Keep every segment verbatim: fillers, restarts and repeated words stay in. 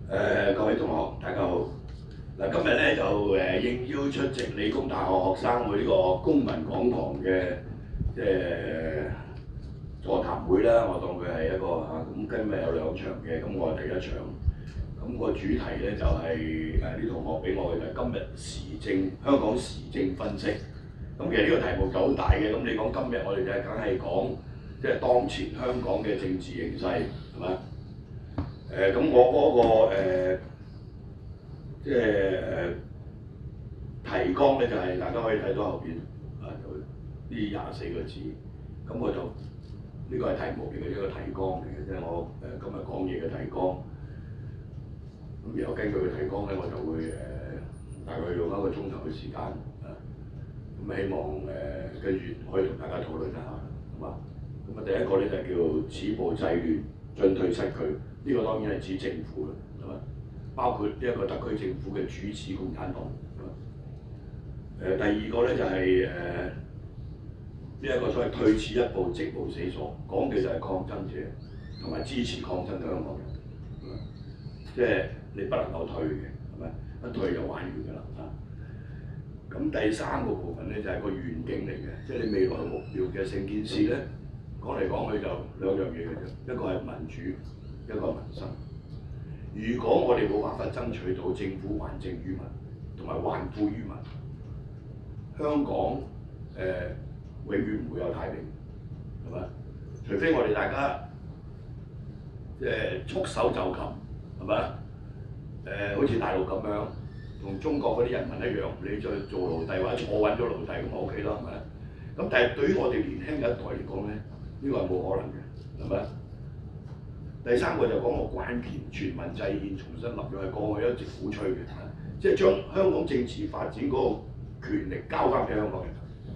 誒各位同學，大家好。嗱，今日咧就誒應邀出席理工大學學生會呢個公民講堂嘅即係座談會啦。我當佢係一個嚇，咁今日有兩場嘅，咁我係第一場。咁個主題咧就係誒啲同學俾我嘅就係今日時政香港時政分析。咁其實呢個題目就好大嘅。咁你講今日我哋就係梗係講即係當前香港嘅政治形勢係嘛？誒咁、呃、我嗰、那個、呃、即係誒、呃、提綱咧就係、是、大家可以睇到後邊啊，就呢廿四個字。咁我就呢、這個係題目嚟嘅，一個提綱嚟嘅，即係我誒、呃、今日講嘢嘅提綱。咁然後根據個提綱咧，我就會誒、呃、大概用一個鐘頭嘅時間啊。咁希望誒跟住可以同大家討論一下，係嘛？咁啊第一個咧就係叫止暴制亂，進退失據。呢個當然係指政府啦，係嘛？包括呢一個特區政府嘅主旨共產黨，係嘛？誒、呃、第二個咧就係誒呢一個所謂退此一步，直無死所，講嘅就係抗爭者同埋支持抗爭嘅香港人，係嘛？即係你不能夠退嘅，係咪？一退就玩完㗎啦啊！咁第三個部分咧就係、是、個願景嚟嘅，即係你未來目標嘅成件事咧，講嚟講去就兩樣嘢嘅啫，一個係民主。一個民生，如果我哋冇辦法爭取到政府還政於民，同埋還富於民，香港誒、呃、永遠唔會有太平，係咪？除非我哋大家即係束手就擒，係咪？誒、呃，好似大陸咁樣，同中國嗰啲人民一樣，你再做奴隸或者坐穩咗奴隸咁 O K 啦，係咪？咁但係對於我哋年輕嘅一代嚟講咧，呢、這個係冇可能嘅，係咪？第三個就講個關鍵，全民制憲重新立約係過去一直鼓吹嘅，即係將香港政治發展嗰個權力交翻俾香港人。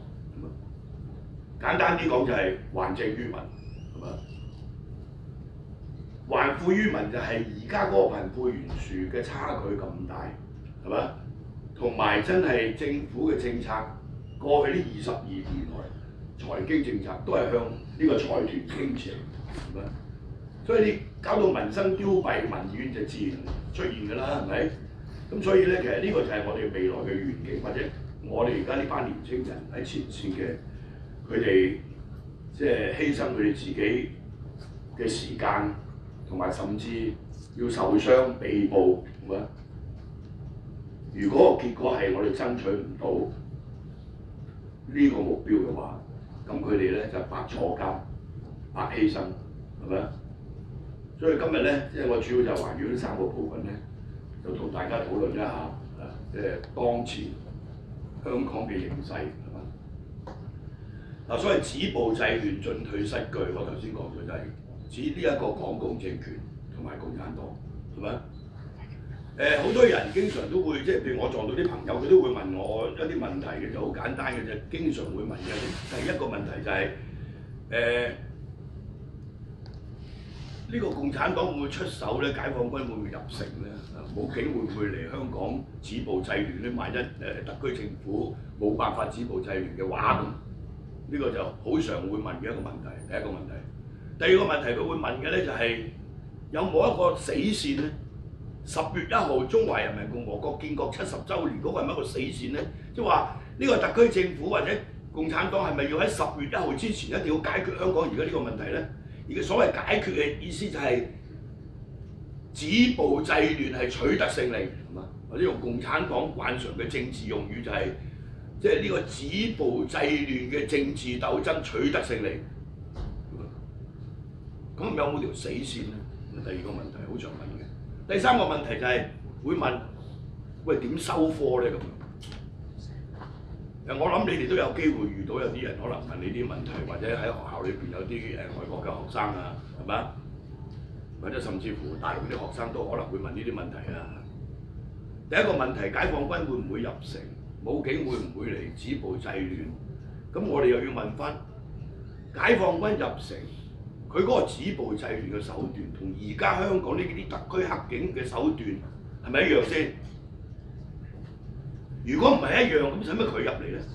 簡單啲講就係還政於民，係嘛？還富於民就係而家嗰個貧富懸殊嘅差距咁大，係嘛？同埋真係政府嘅政策，過去呢二十二年來財經政策都係向呢個財團傾斜，係嘛？所以你搞到民生凋敝，民怨就自然出現㗎啦，係咪？咁所以咧，其實呢個就係我哋未來嘅願景，或者我哋而家呢班年青人喺前線嘅，佢哋即係犧牲佢哋自己嘅時間，同埋甚至要受傷、被捕，係咪？如果個結果係我哋爭取唔到呢個目標嘅話，咁佢哋咧就白坐監、白犧牲，係咪？所以今日咧，即係我主要就環繞呢三個部分咧，就同大家討論一下啊，即係當前香港嘅形勢係嘛？嗱，所謂止暴制亂、進退失據，我頭先講咗就係指呢一個港共政權同埋共產黨，係咪？誒，好多人經常都會即係譬如我撞到啲朋友，佢都會問我一啲問題嘅，就好簡單嘅啫，經常會問嘅。第一個問題就係、是、誒。呃呢個共產黨會唔會出手咧？解放軍會唔會入城咧？武警會唔會嚟香港止暴制亂咧？萬一誒、呃、特區政府冇辦法止暴制亂嘅話，咁呢、這個就好常會問嘅一個問題。第一個問題，第二個問題佢會問嘅咧就係、是、有冇一個死線咧？十月一號中華人民共和國建國七十週年嗰個係咪一個死線咧？即係話呢個特區政府或者共產黨係咪要喺十月一號之前一定要解決香港而家呢個問題咧？而嘅所謂解決嘅意思就係止暴制亂係取得勝利，係嘛？或者用共產黨慣常嘅政治用語就係、是，即係呢個止暴制亂嘅政治鬥爭取得勝利。咁有冇條死線咧？第二個問題好常問嘅。第三個問題就係、是、會問：喂，點收科咧？咁誒，我諗你哋都有機會遇到有啲人可能問你啲問題，或者喺學校裏邊有啲誒外國嘅學生啊，係咪？或者甚至乎大陸啲學生都可能會問呢啲問題啊。第一個問題，解放軍會唔會入城？武警會唔會嚟止暴制亂？咁我哋又要問翻，解放軍入城，佢嗰個止暴制亂嘅手段，同而家香港呢啲特區黑警嘅手段係咪一樣先？如果唔係一樣，咁使乜佢入嚟咧？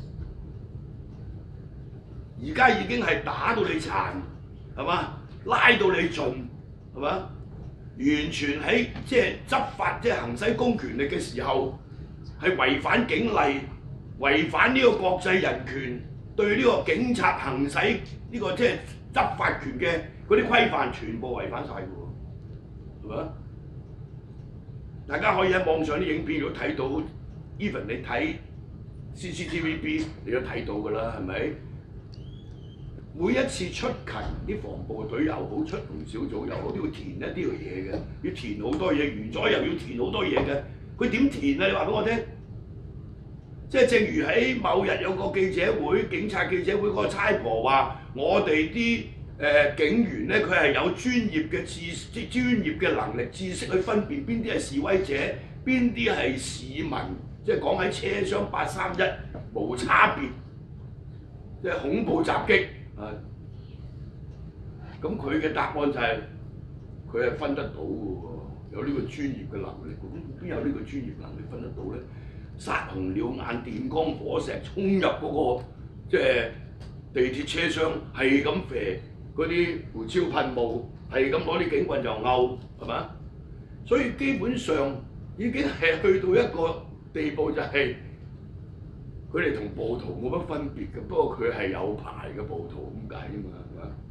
而家已經係打到你殘，係嘛？拉到你盡，係嘛？ 完全喺即係執法即係行使公權力嘅時候係違反警例、違反呢個國際人權對呢個警察行使呢個即係執法權嘅嗰啲規範，全部違反晒㗎喎，係咪？大家可以喺網上啲影片如果睇到 ，even 你睇 C C T V B 你都睇到㗎啦，係咪？每一次出勤啲防暴隊又好，出動小組又好，都要填一啲嘅嘢嘅，要填好多嘢，完咗又要填好多嘢嘅。佢點填啊？你話俾我聽。即係正如喺某日有個記者會，警察記者會嗰個差婆話：我哋啲誒警員咧，佢係有專業嘅知即專業嘅能力知識去分辨邊啲係示威者，邊啲係市民，即係講喺車廂八三一無差別，即係恐怖襲擊啊！咁佢嘅答案就係佢係分得到嘅喎，有呢個專業嘅能力。咁邊有呢個專業能力分得到咧？殺紅了眼、電光火石衝入嗰、那個即係地鐵車廂，係咁射嗰啲胡椒噴霧，係咁攞啲警棍就毆，係嘛？所以基本上已經係去到一個地步，就係佢哋同暴徒冇乜分別嘅，不過佢係有牌嘅暴徒咁解啫嘛，係嘛？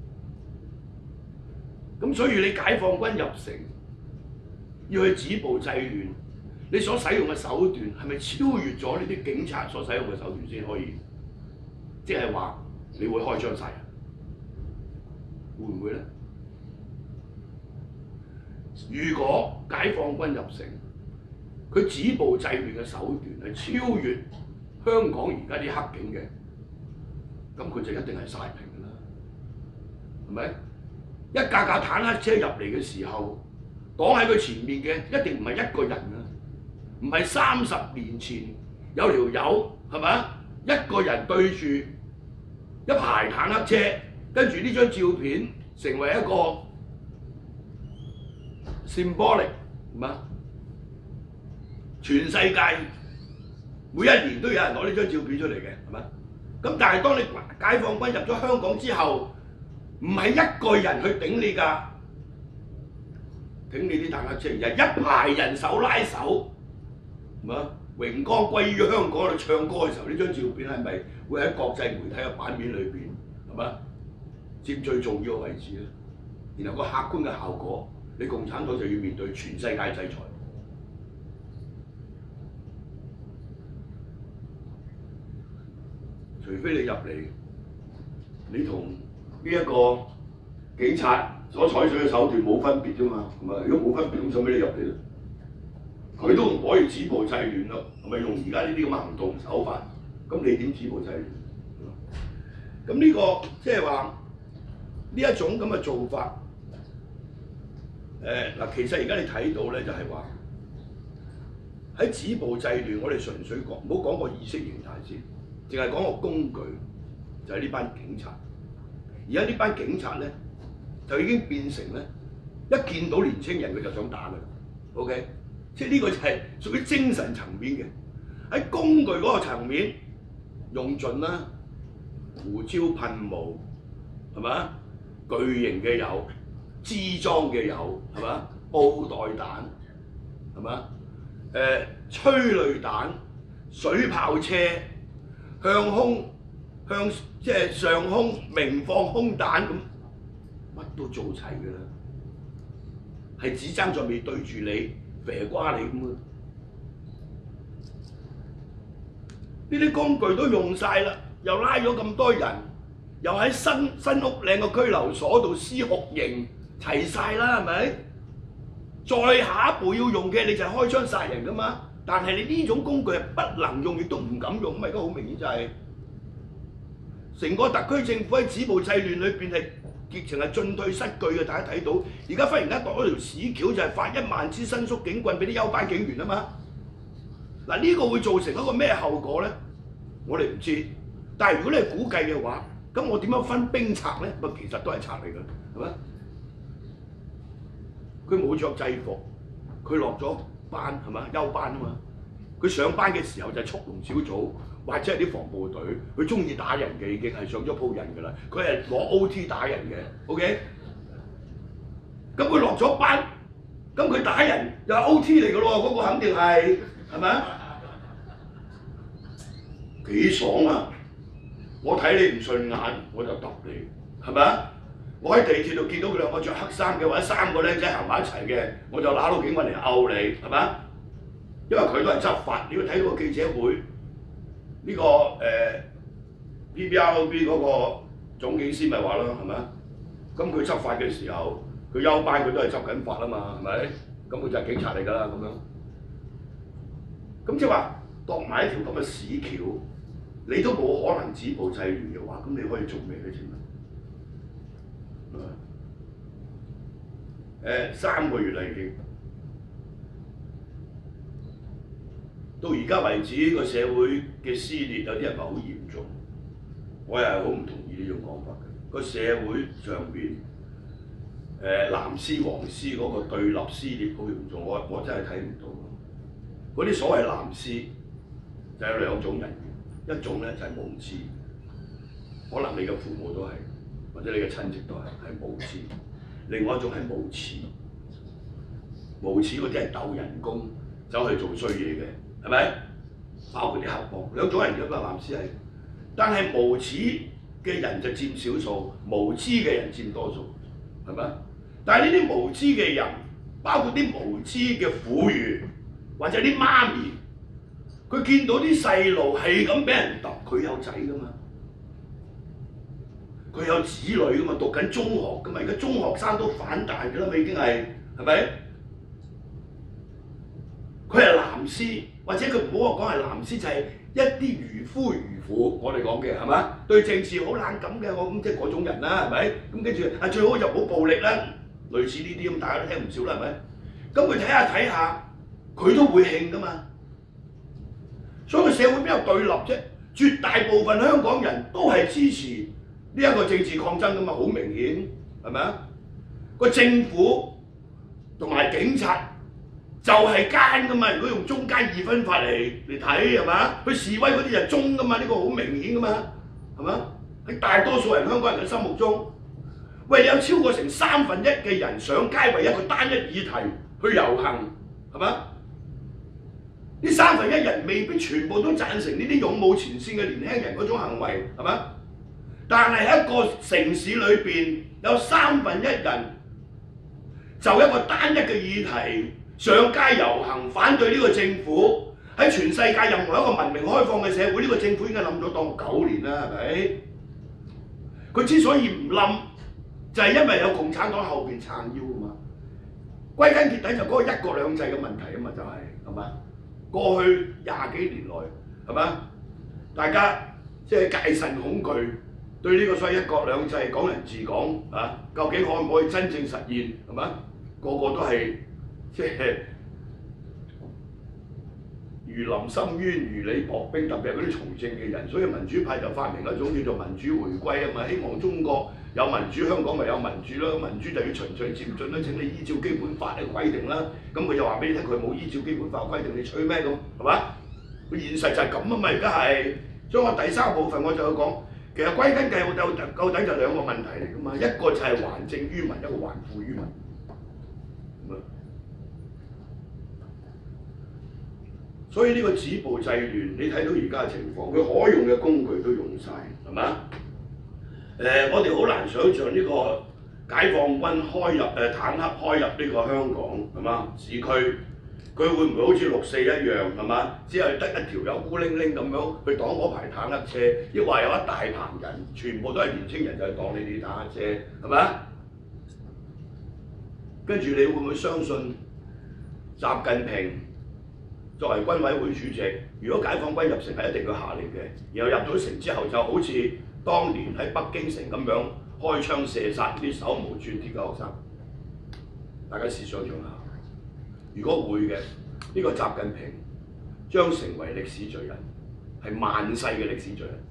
咁所以你解放軍入城要去止暴制亂。你所使用嘅手段係咪超越咗呢啲警察所使用嘅手段先可以？即係話你會開槍殺人，會唔會咧？如果解放軍入城，佢止暴制亂嘅手段係超越香港而家啲黑警嘅，咁佢就一定係曬平㗎啦，係咪？一架架坦克車入嚟嘅時候，擋喺佢前面嘅一定唔係一個人啊！唔係三十年前有條友係咪？一個人對住一排坦克車，跟住呢張照片成為一個 symbolic 係嘛？全世界每一年都有人攞呢張照片出嚟嘅係嘛？咁但係當你解放軍入咗香港之後，唔係一個人去頂你㗎，頂你啲坦克車，而係一排人手拉手。係嘛？榮光歸於香港，你唱歌嘅時候，呢張照片係咪會喺國際媒體嘅版面裏邊係嘛佔最重要嘅位置咧？然後個客觀嘅效果，你共產黨就要面對全世界制裁。除非你入嚟，你同呢一個警察所採取嘅手段冇分別啫嘛，係咪？如果冇分別，咁使咩你入嚟咧？佢都唔可以止暴制亂咯，係咪用而家呢啲咁嘅行動手法？咁你點止暴制亂？咁呢、這個即係話呢一種咁嘅做法，誒、呃、嗱，其實而家你睇到咧，就係話喺止暴制亂，我哋純粹講，唔好講個意識形態先，淨係講個工具，就係、是、呢班警察。而家呢班警察咧，就已經變成咧，一見到年青人佢就想打佢 ，OK？即係呢個就係屬於精神層面嘅，喺工具嗰個層面用盡啦，胡椒噴霧係嘛？巨型嘅有，支裝嘅有係嘛？布袋彈係嘛？誒、呃、催淚彈、水炮車、向空向即係上空鳴放空彈咁，乜都做齊㗎啦，係只爭在未對住你。肥瓜你咁啊！呢啲工具都用晒啦，又拉咗咁多人，又喺新新屋嶺個拘留所度施酷刑，齊晒啦，係咪？再下一步要用嘅你就係開槍殺人噶嘛。但係你呢種工具係不能用，亦都唔敢用，咁而家好明顯就係、是、成個特區政府喺止暴制亂裏邊係。疫情係進退失據嘅，大家睇到。而家忽然間度咗條屎橋，就係發一萬支伸縮警棍俾啲休班警員啊嘛。嗱，呢個會造成一個咩後果咧？我哋唔知。但係如果你係估計嘅話，咁我點樣分兵賊咧？咁其實都係賊嚟㗎，係咪？佢冇着制服，佢落咗班係嘛？休班啊嘛。佢上班嘅時候就係速龍小組。或者係啲防暴隊，佢中意打人嘅已經係上咗鋪人㗎啦。佢係攞 O T 打人嘅 ，OK？咁佢落咗班， 咁佢打人又係 O T 嚟嘅咯，嗰、嗰個肯定係係咪啊？幾爽啊！我睇你唔順眼，我就揼你，係咪啊？我喺地鐵度見到佢兩個着黑衫嘅，或者三個僆仔行埋一齊嘅，我就揦到警棍嚟毆你，係咪啊？因為佢都係執法，你要睇到個記者會呢、這個誒 P B R O B 嗰個總警司咪話咯，係咪啊？咁佢執法嘅時候，佢休班佢都係執緊法啊嘛，係咪？咁佢就係警察嚟㗎啦，咁樣。咁即係話度埋一條咁嘅屎橋，你都冇可能止暴制亂嘅話，咁你可以做咩咧？請問？誒三個月啦已經，到而家為止個社會嘅撕裂有啲人話好嚴重，我又係好唔同意呢種講法嘅。個社會上邊誒藍絲黃絲嗰個對立撕裂好嚴重，我我真係睇唔到。嗰啲所謂藍絲就有兩種人，一種咧就係無知，可能你嘅父母都係，或者你嘅親戚都係係無知。另外一種係無恥，無恥嗰啲係鬥人工走去做衰嘢嘅，係咪？包括啲黑幫，兩種人嘅嘛，藍絲係。但係無恥嘅人就佔少數，無知嘅人佔多數，係咪？但係呢啲無知嘅人，包括啲無知嘅婦孺或者啲媽咪，佢見到啲細路係咁俾人揼，佢有仔㗎嘛？佢有子女噶嘛，讀緊中學噶嘛，而家中學生都反彈㗎啦嘛，已經係係咪？佢係藍絲，或者佢唔好話講係藍絲，就係、是、一啲漁夫漁婦，我哋講嘅係嘛？對政治好冷感嘅，我咁即係嗰種人啦，係咪？咁跟住啊，最好就唔好暴力啦，類似呢啲咁，大家都聽唔少啦，係咪？咁佢睇下睇下，佢都會興噶嘛。所以個社會邊有對立啫？絕大部分香港人都係支持呢一個政治抗爭噶嘛，好明顯係咪啊？個政府同埋警察就係奸噶嘛，如果用中間二分法嚟嚟睇係嘛？佢示威嗰啲就係忠噶嘛，呢、這個好明顯噶嘛，係嘛？喺大多數人香港人嘅心目中，喂，你有超過成三分一嘅人上街為一個單一議題去遊行，係嘛？呢三分一人未必全部都贊成呢啲勇武前線嘅年輕人嗰種行為，係嘛？但係喺一個城市裏邊有三分一人就一個單一嘅議題上街遊行反對呢個政府，喺全世界任何一個文明開放嘅社會，呢、這個政府已經冧咗當九年啦，係咪？佢之所以唔冧，就係、是、因為有共產黨後邊撐腰啊嘛。歸根結底就嗰個一國兩制嘅問題啊嘛，就係係嘛？過去廿幾年來係嘛？大家即係戒慎恐懼。對呢個所謂一國兩制、港人治港啊，究竟可唔可以真正實現係嘛？個個都係即係如臨深淵、如履薄冰，特別係嗰啲從政嘅人，所以民主派就發明一種叫做民主回歸啊嘛，希望中國有民主，香港咪有民主咯。民主就要循序漸進啦，請你依照基本法嘅規定啦。咁佢就話俾你聽，佢冇依照基本法規定，你吹咩咁係嘛？個現實就係咁啊嘛，而家係。所以我第三部分我就要講。其實歸根究究究底就兩個問題嚟㗎嘛，一個就係還政於民，一個還富於民。所以呢個止暴制亂，你睇到而家嘅情況，佢可用嘅工具都用晒，係嘛？誒、呃，我哋好難想像呢個解放軍開入誒、呃、坦克開入呢個香港係嘛市區。佢會唔會好似六四一樣係嘛？只係得一條友孤零零咁樣去擋嗰排坦克車，抑或有一大棚人，全部都係年青人就去擋呢啲坦克車，係咪？跟住你會唔會相信習近平作為軍委會主席，如果解放軍入城係一定要下令嘅，然後入咗城之後就好似當年喺北京城咁樣開槍射殺啲手無寸鐵嘅學生？大家試想像下。如果會嘅，呢、這個習近平將成為歷史罪人，係萬世嘅歷史罪人。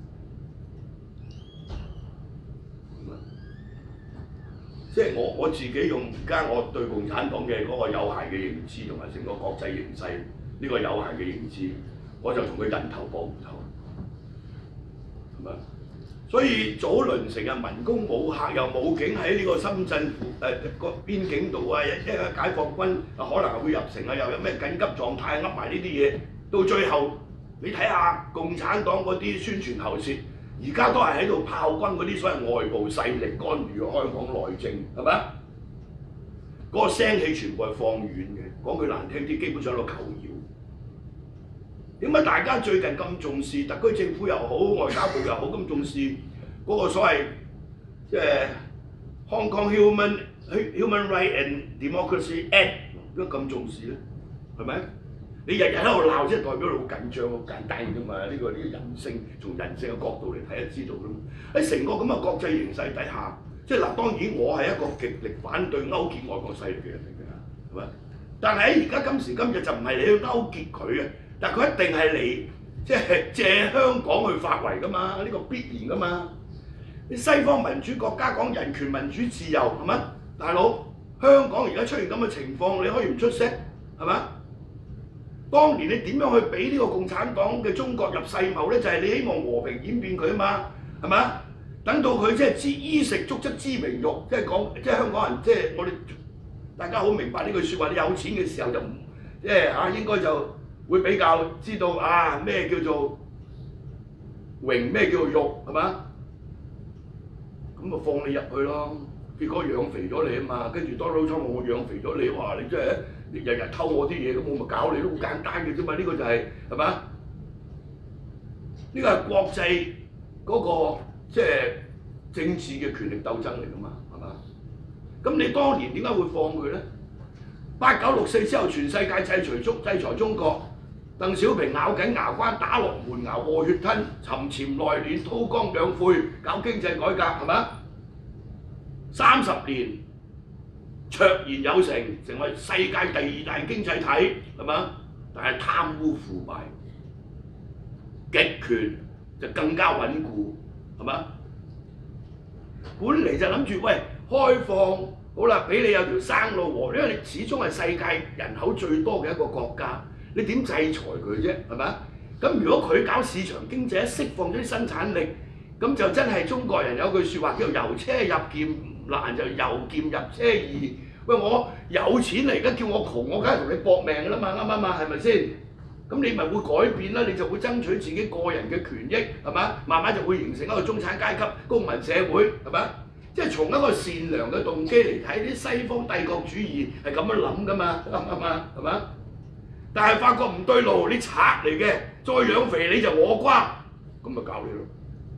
即係我我自己用而家我對共產黨嘅嗰個有限嘅認知同埋成個國際形勢呢個有限嘅認知，我就同佢人頭搏唔頭，係咪？ 所以早輪成日民工武客又武警喺呢個深圳誒個邊境度啊，一個解放軍啊可能係會入城啊，又有咩緊急狀態噏埋呢啲嘢，到最後你睇下共產黨嗰啲宣傳喉舌，而家都係喺度炮轟嗰啲所謂外部勢力干預香港內政，係咪？嗰、那個聲氣全部係放軟嘅，講句難聽啲，基本上喺度求饒。點解大家最近咁重視特區政府又好，外交部又好咁重視嗰個所謂即係 Hong Kong Human Human Right and Democracy Act 點解咁重視咧？係咪？你日日喺度鬧，即係代表你好緊張，好簡單啫嘛。呢、這個呢、這個人性，從人性嘅角度嚟睇就知道啦。喺成個咁嘅國際形勢底下，即係嗱，當然我係一個極力反對勾結外國勢力嘅人嚟㗎，係咪？但係喺而家今時今日就唔係你去勾結佢啊，但佢一定係嚟即係借香港去發圍㗎嘛，呢、這個必然㗎嘛。你西方民主國家講人權、民主、自由係咪？大佬，香港而家出現咁嘅情況，你可以唔出聲係咪？當年你點樣去俾呢個共產黨嘅中國入世貿咧？就係、是、你希望和平演變佢啊嘛，係咪？等到佢即係知衣食足則知榮辱，即係講即係香港人即係我哋大家好明白呢句説話。你有錢嘅時候就唔即係啊，應該就會比較知道啊咩叫做榮，咩叫做辱係嘛？咁咪放你入去咯。結果養肥咗你啊嘛，跟住多佬倉我養肥咗你，話你真係日日偷我啲嘢，咁我咪搞你都好簡單嘅啫嘛。呢、這個就係係嘛？呢、這個係國際嗰、那個即係政治嘅權力鬥爭嚟㗎嘛，係嘛？咁你當年點解會放佢咧？八九六四之後，全世界制裁中制裁中國，鄧小平咬緊牙關打落門牙，餓血吞，沉潛內斂，韜光養晦，搞經濟改革係咪？三十年卓然有成，成為世界第二大經濟體係嘛？但係貪污腐敗、極權就更加穩固係嘛？本嚟就諗住喂開放好啦，俾你有條生路喎，因為你始終係世界人口最多嘅一個國家，你點制裁佢啫？係咪？咁如果佢搞市場經濟，釋放咗啲生產力，咁就真係中國人有句説話叫做由車入劍難，就由劍入車易。喂，我有錢嚟，而家叫我窮，我梗係同你搏命㗎啦嘛，啱唔啱啊？係咪先？咁你咪會改變啦，你就會爭取自己個人嘅權益，係嘛？慢慢就會形成一個中產階級、公民社會，係嘛？即係從一個善良嘅動機嚟睇，啲西方帝國主義係咁樣諗㗎嘛，啱唔啱啊？係嘛？但係發覺唔對路，你賊嚟嘅，再養肥你就我瓜，咁咪搞你咯。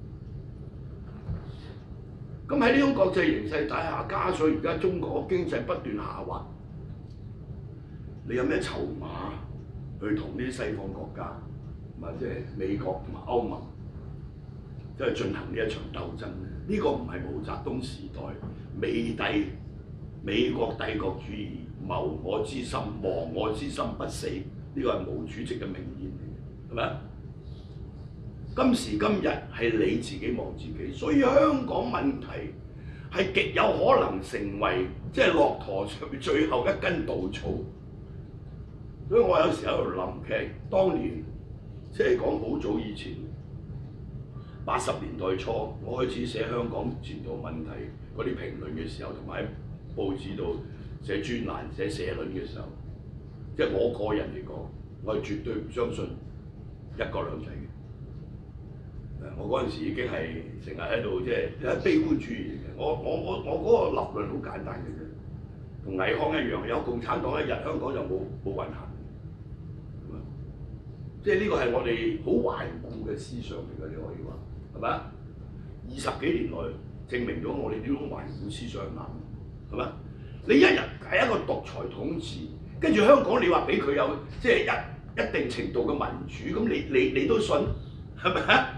咁喺呢種國際形勢底下，加上而家中國經濟不斷下滑，你有咩籌碼去同呢啲西方國家，或者美國同埋歐盟，即係進行呢一場鬥爭咧？呢、這個唔係毛澤東時代美帝美國帝國主義謀我之心、亡我之心不死，呢、這個係毛主席嘅名言嚟嘅，係咪？今時今日係你自己望自己，所以香港問題係極有可能成為即係駱駝上面最後一根稻草。所以我有時喺度諗，其實當年即係講好早以前，八十年代初，我開始寫香港前途問題嗰啲評論嘅時候，同埋喺報紙度寫專欄、寫社論嘅時候，即係我個人嚟講，我係絕對唔相信一國兩制嘅。我嗰陣時已經係成日喺度即係悲觀主義嚟嘅。我我我我嗰個立論好簡單嘅啫，同倪匡一樣，有共產黨一日，香港就冇冇運行。即係呢個係我哋好頑固嘅思想嚟嘅，你可以話係咪？二十幾年來證明咗我哋呢種頑固思想啱，係咪？你一日係一個獨裁統治，跟住香港你話俾佢有即係一一定程度嘅民主，咁你你你都信係咪？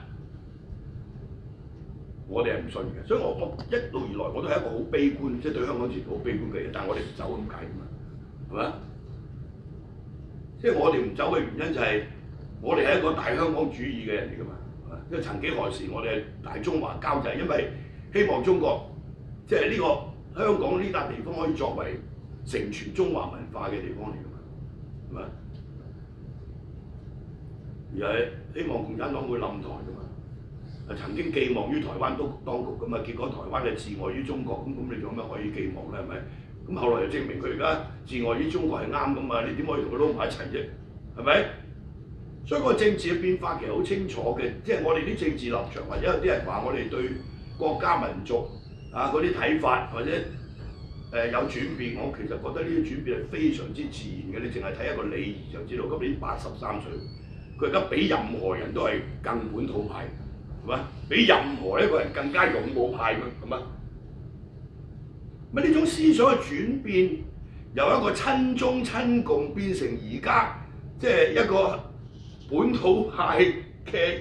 我哋係唔信嘅，所以我我一路以來我都係一個好悲觀，即係對香港前途好悲觀嘅人。但係我哋唔走咁解㗎嘛，係咪？即係我哋唔走嘅原因就係我哋係一個大香港主義嘅人嚟㗎嘛，因為曾幾何時我哋係大中華交際，因為希望中國即係呢個香港呢笪地方可以作為承傳中華文化嘅地方嚟㗎嘛，係咪？而係希望共產黨會冧台㗎嘛。 曾經寄望於台灣當當局㗎嘛，結果台灣係自外於中國，咁咁你仲有咩可以寄望咧？係咪？咁後來就證明佢而家自外於中國係啱㗎嘛，你點可以同佢撈埋一齊啫？係咪？所以個政治嘅變化其實好清楚嘅，即係我哋啲政治立場，或者有啲人話我哋對國家民族啊嗰啲睇法，或者誒、呃、有轉變，我其實覺得呢啲轉變係非常之自然嘅。你淨係睇一個李儀就知道，今年八十三歲，佢而家比任何人都係更本土派，係嘛？比任何一個人更加勇武派嘅，係嘛？乜呢種思想嘅轉變，由一個親中親共變成而家即係一個本土派嘅，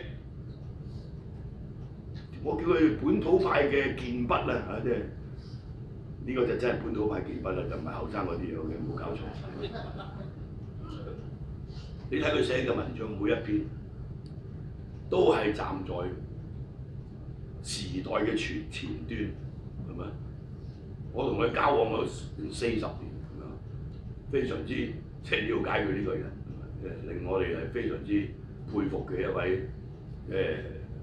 我叫佢本土派嘅劍筆啦嚇，即係呢個就真係本土派劍筆啦，就唔係後生嗰啲嘢嘅，冇搞錯。你睇佢寫嘅文章每一篇都係站在時代嘅前前端，係咪？我同佢交往咗四十年，係咪？非常之即係了解佢呢個人，令我哋係非常之佩服嘅一位誒。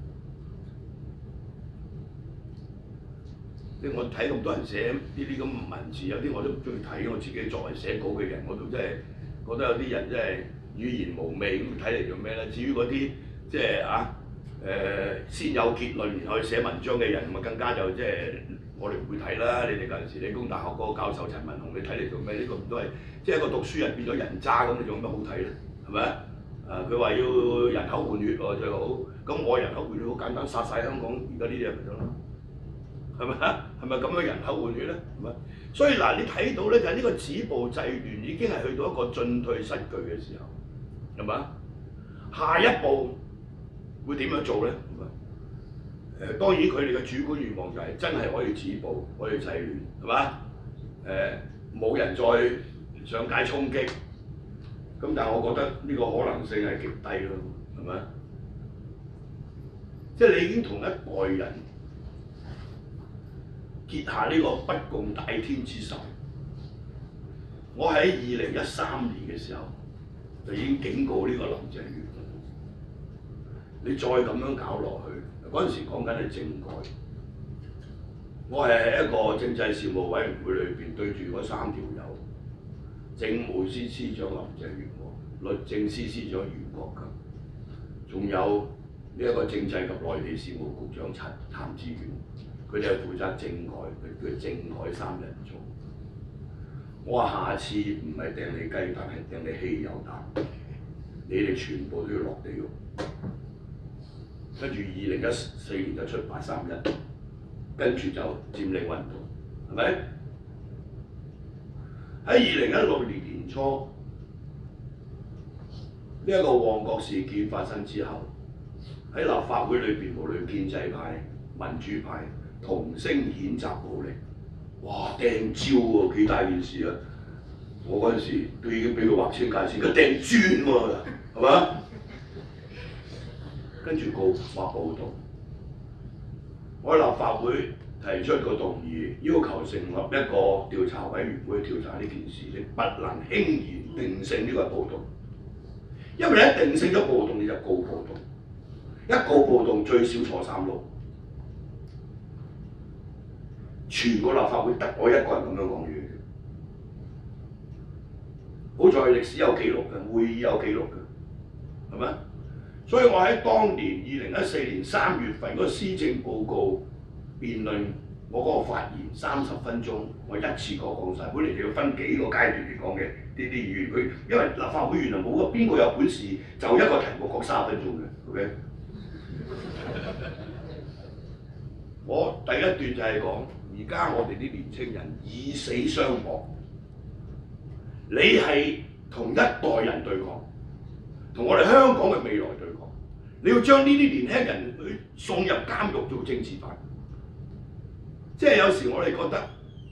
即係我睇咁多人寫呢啲咁嘅文字，有啲我都唔中意睇。我自己作為寫稿嘅人，我都真係覺得有啲人真係語言無味咁睇嚟做咩咧？至於嗰啲即係啊誒、呃、先有結論然後去寫文章嘅人，咁啊更加就即係我哋唔會睇啦。你哋嗰陣時理工大學嗰個教授陳文雄，你睇嚟做咩？呢、這個唔都係即係一個讀書人變咗人渣咁，你仲有咩好睇咧？係咪啊？佢話要人口換血喎最好，咁我人口換血好簡單，殺晒香港而家呢啲人咪得咯。係咪啊？係咪咁樣人口換血咧？係咪？所以嗱，你睇到咧就係呢個止暴制亂已經係去到一個進退失據嘅時候，係咪啊？下一步會點樣做咧？係咪？誒，當然佢哋嘅主觀願望就係真係可以止暴，可以制亂，係嘛？誒，冇人再上街衝擊，咁但係我覺得呢個可能性係極低咯，係咪？即係你已經同一代人結下呢個不共戴天之仇。我喺二零一三年嘅時候就已經警告呢個林鄭月娥，你再咁樣搞落去，嗰陣時講緊係政改。我係喺一個政制事務委員會裏邊對住嗰三條友，政務司司長林鄭月娥、律政司司長袁國強，仲有呢一個政制及內地事務局長陳譚志源。佢哋係負責政改，佢叫政改三人組。我話下次唔係掟你雞蛋，係掟你汽油彈，你哋全部都要落地獄。跟住二零一四年就出八三一，跟住就佔領運動，係咪？喺二零一六年年初，呢、這、一個旺角事件發生之後，喺立法會裏邊，無論建制派、民主派，同聲譴責暴力，哇！掟蕉喎，幾大件事啊！我嗰陣時都已經俾佢劃清界線，佢掟磚喎，係嘛？跟住告發暴動，我喺立法會提出個動議，要求成立一個調查委員會調查呢件事，你不能輕言定性呢個係暴動，因為你一定性咗暴動，你就告暴動，一告暴動最少坐三路。全個立法會得我一個人咁樣講嘢嘅，好在歷史有記錄嘅，會議有記錄嘅，係咪？所以我喺當年二零一四年三月份嗰個施政報告辯論，我嗰個發言三十分鐘，我一次過講晒。本嚟就要分幾個階段嚟講嘅，呢啲議員佢因為立法會原來冇個邊個有本事就一個題目講三十分鐘嘅 ，OK？ 我第一段就係講。而家我哋啲年青人以死相搏，你係同一代人對抗，同我哋香港嘅未來對抗。你要將呢啲年輕人去送入監獄做政治犯，即係有時我哋覺得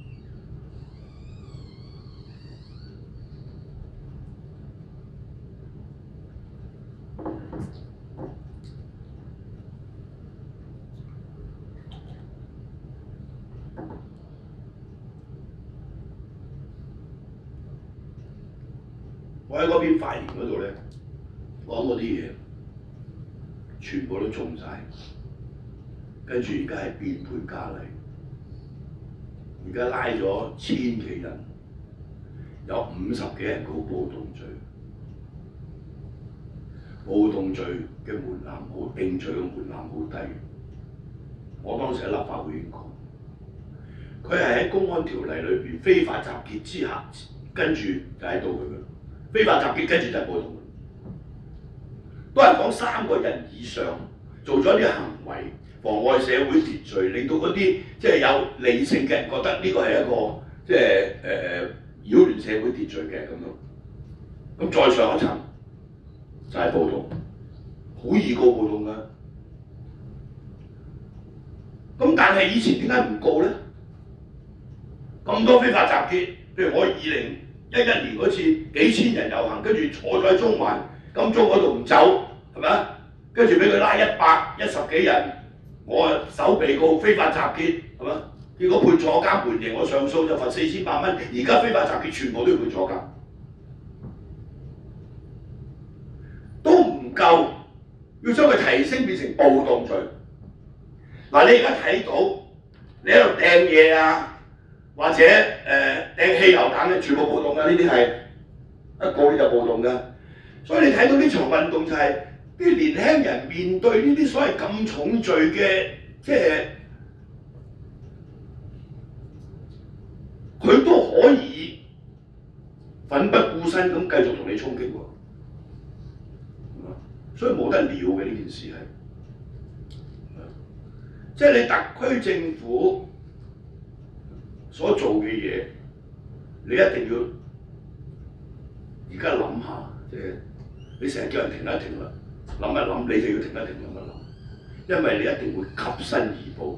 我喺嗰邊發言嗰度咧，講嗰啲嘢全部都中晒。 跟住而家係變本加厲，而家拉咗千幾人，有五十幾人告暴動罪。暴動罪嘅門檻好，定罪嘅門檻好低。我當時喺立法會已經講，佢係喺公安條例裏邊非法集結之下，跟住就喺度佢嘅非法集結，跟住就係暴動。都係講三個人以上做咗啲行為，妨礙社會秩序，令到嗰啲即係有理性嘅人覺得呢個係一個即係誒擾亂社會秩序嘅咁樣。咁再上一層就係暴動，好易告暴動㗎。咁但係以前點解唔告咧？咁多非法集結，譬如我二零一一年嗰次幾千人遊行，跟住坐咗喺中環金鐘嗰度唔走，係咪？跟住俾佢拉一百一十幾人，我啊首被告非法集結，係咪？結果判坐監緩刑，我上訴就罰四千八蚊，而家非法集結全部都要判坐監，都唔夠，要將佢提升變成暴動罪。嗱，你而家睇到你喺度掟嘢啊，或者誒掟汽油彈咧，全部暴動㗎，呢啲係一告你就暴動㗎。所以你睇到呢場運動就係、是、啲年輕人面對呢啲所謂咁重罪嘅，即係佢都可以奮不顧身咁繼續同你衝擊喎。所以冇得了嘅呢件事係。即係你特區政府所做嘅嘢，你一定要而家諗下，即係你成日叫人停一停啦，諗一諗，你就要停一停諗一諗，因為你一定會及身而報。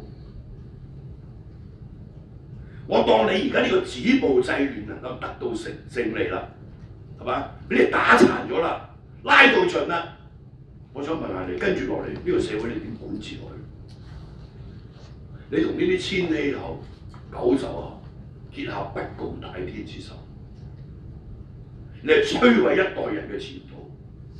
我當你而家呢個止暴制亂能夠得到成勝利啦，係嘛？俾你打殘咗啦，拉到盡啦，我想問下你，跟住落嚟呢個社會你點管治落去？你同呢啲千禧後九十後結合不共戴天之仇，你係摧毀一代人嘅前途。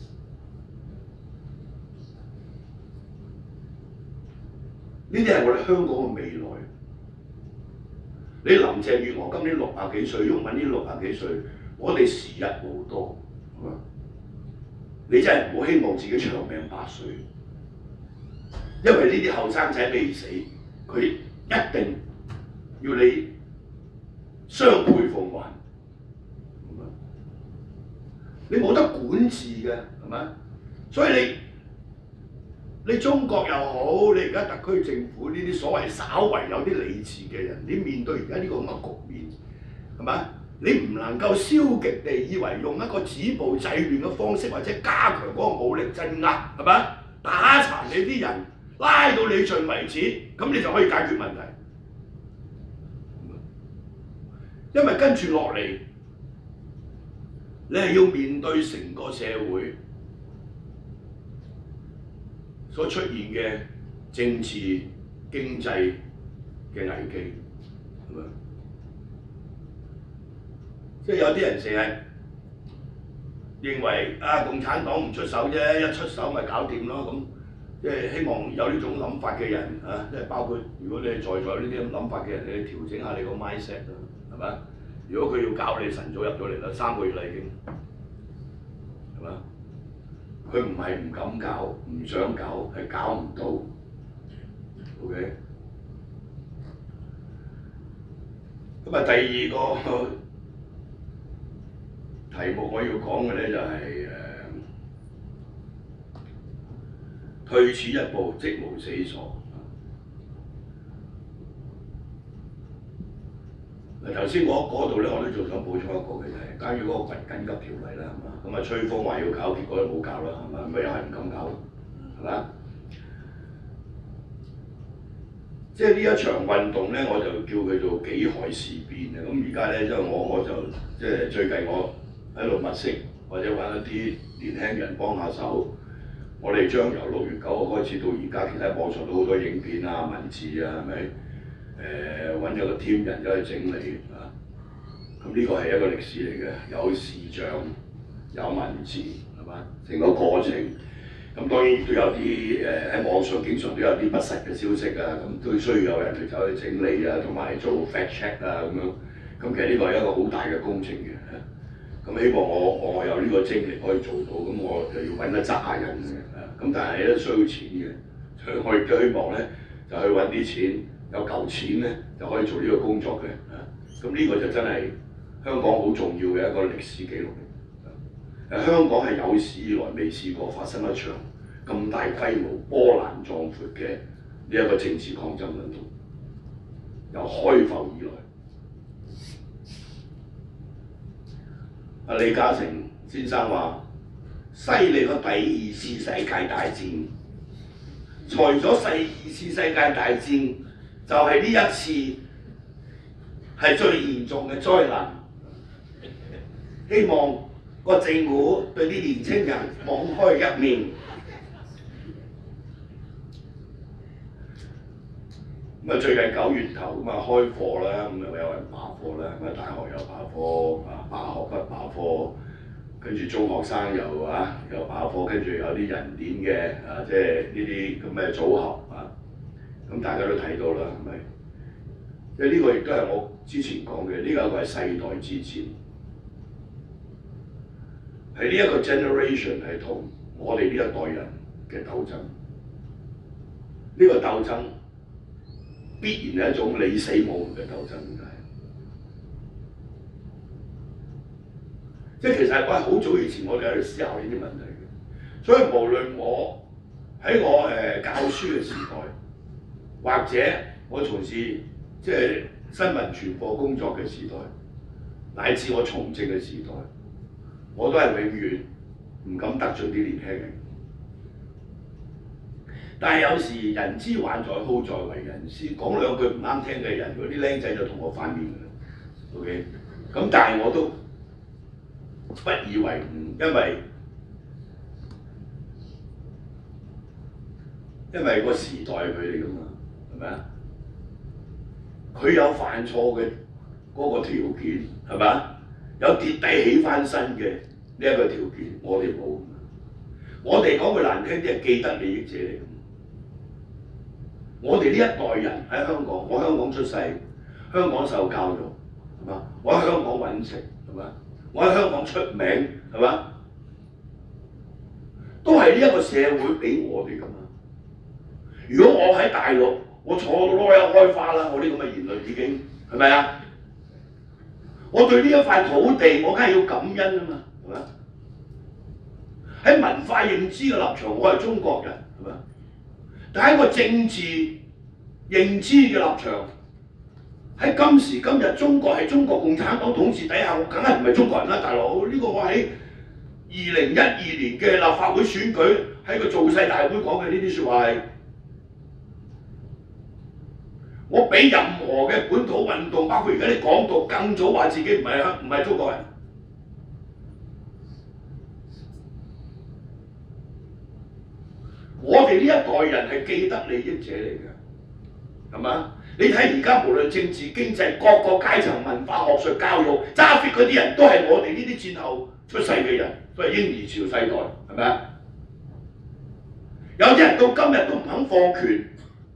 呢啲係我哋香港嘅未來。你林鄭月娥今年六廿幾歲，毓民呢六廿幾歲，我哋時日無多，係嘛？你真係唔好希望自己長命百歲，因為呢啲後生仔未死。佢一定要你雙倍奉還，你冇得管治嘅，係咪？所以你你中國又好，你而家特區政府呢啲所謂稍為有啲理智嘅人，你面對而家呢個咁嘅局面，係咪？你唔能夠消極地以為用一個止暴制亂嘅方式，或者加強嗰個武力鎮壓，係咪？打殘你啲人。拉到你盡為止，咁你就可以解決問題。因為跟住落嚟，你係要面對成個社會所出現嘅政治、經濟嘅危機，係咪？即係有啲人成日認為啊，共產黨唔出手啫，一出手咪搞掂咯咁。即係希望有呢種諗法嘅人啊，即係包括如果你係在座呢啲咁諗法嘅人，你調整下你個 mindset 啊，係咪？如果佢要搞你，晨早入咗嚟啦，三個月啦已經，係嘛？佢唔係唔敢搞，唔想搞，係搞唔到。OK。咁啊，第二個題目我要講嘅咧就係、是、誒。退此一步，即無死所。嗱，頭先我嗰度咧，我都仲想補充一個嘅就係關於嗰個緊急條例啦，係嘛？咁啊，吹風話要搞，結果都冇搞啦，係嘛？咁又係唔敢搞，係嘛？即係呢一場運動咧，我就叫佢做己亥事變啊！咁而家咧，因為我我就即係最近我喺度物色或者揾一啲年輕人幫下手。我哋將由六月九號開始到而家，其實喺網上都好多影片啊、文字啊，係咪？誒揾咗個 team 人走去整理啊。咁呢個係一個歷史嚟嘅，有視像、有文字，係嘛？成個過程。 咁當然亦都有啲誒喺網上經常都有啲不實嘅消息啊，咁都需要有人去走去整理啊，同埋做 fact check 啊咁樣。咁其實呢個係一個好大嘅工程嘅。咁希望我我有呢個精力可以做到，咁我就要揾得揸人嘅。咁但係咧需要錢嘅，所以我亦都希望咧就去揾啲錢，有嚿錢咧就可以做呢個工作嘅。咁呢個就真係香港好重要嘅一個歷史記錄。誒香港係有史以來未試過發生一場咁大規模、波瀾壯闊嘅呢一個政治抗爭運動，由開埠以來。阿李嘉誠先生話：犀利過第二次世界大戰，除咗第二次世界大戰，就係、是、呢一次係最嚴重嘅災難。希望個政府對啲年青人網開一面。咁啊，最近九月頭咁啊開課啦，咁又有人罷課啦，咁啊大學又罷課，啊罷學不罷課，跟住中學生又啊又罷課，跟住有啲人鏈嘅啊，即係呢啲咁嘅組合啊，咁大家都睇到啦，係咪？即係呢個亦都係我之前講嘅，呢、這個係世代之戰，係呢一個 generation 係同我哋呢一代人嘅鬥爭，呢、這個鬥爭。必然係一種你死我活嘅鬥爭，即係其實我係好早以前我哋喺度思考呢啲問題嘅，所以無論我喺我誒、呃、教書嘅時代，或者我從事即係新聞傳播工作嘅時代，乃至我從政嘅時代，我都係永遠唔敢得罪啲年輕人。但係有時人之患在好在為人師，講兩句唔啱聽嘅人，嗰啲僆仔就同我反面㗎啦。OK， 咁但係我都不以為誤，因為因為個時代係佢哋㗎嘛，係咪啊？佢有犯錯嘅嗰個條件，係咪啊？有跌低起翻身嘅呢一個條件，我哋冇。我哋講句難聽啲係既得利益者嚟。我哋呢一代人喺香港，我香港出世，香港受教育，係嘛？我喺香港揾食，係嘛？我喺香港出名，係嘛？都係呢一個社會俾我哋㗎嘛。如果我喺大陸，我坐到攞有開花啦，我呢咁嘅言論已經係咪啊？我對呢一塊土地，我梗係要感恩啊嘛，係嘛？喺文化認知嘅立場，我係中國人，係嘛？但喺個政治認知嘅立場，喺今時今日中國係中國共產黨統治底下，我梗係唔係中國人啦，大佬！呢、這個我喺二零一二年嘅立法會選舉喺個造勢大會講嘅呢啲説話係，我比任何嘅本土運動，包括而家啲港獨，更早話自己唔係唔係中國人。我哋呢一代人係既得利益者嚟嘅，係嘛？你睇而家無論政治、經濟、各個階層、文化、學術、教育，揸 fit 嗰啲人都係我哋呢啲戰後出世嘅人，都係嬰兒潮世代，係咪啊？有啲人到今日都唔肯放權，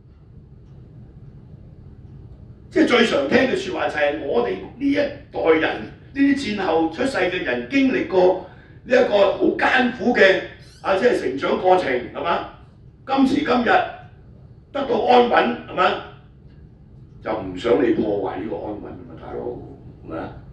即係最常聽嘅説話就係我哋呢一代人，呢啲戰後出世嘅人經歷過呢一個好艱苦嘅啊，即係成長過程，係嘛？今時今日得到安穩，係嘛？就唔想你破壞呢個安穩啊嘛，大佬，係咪啊？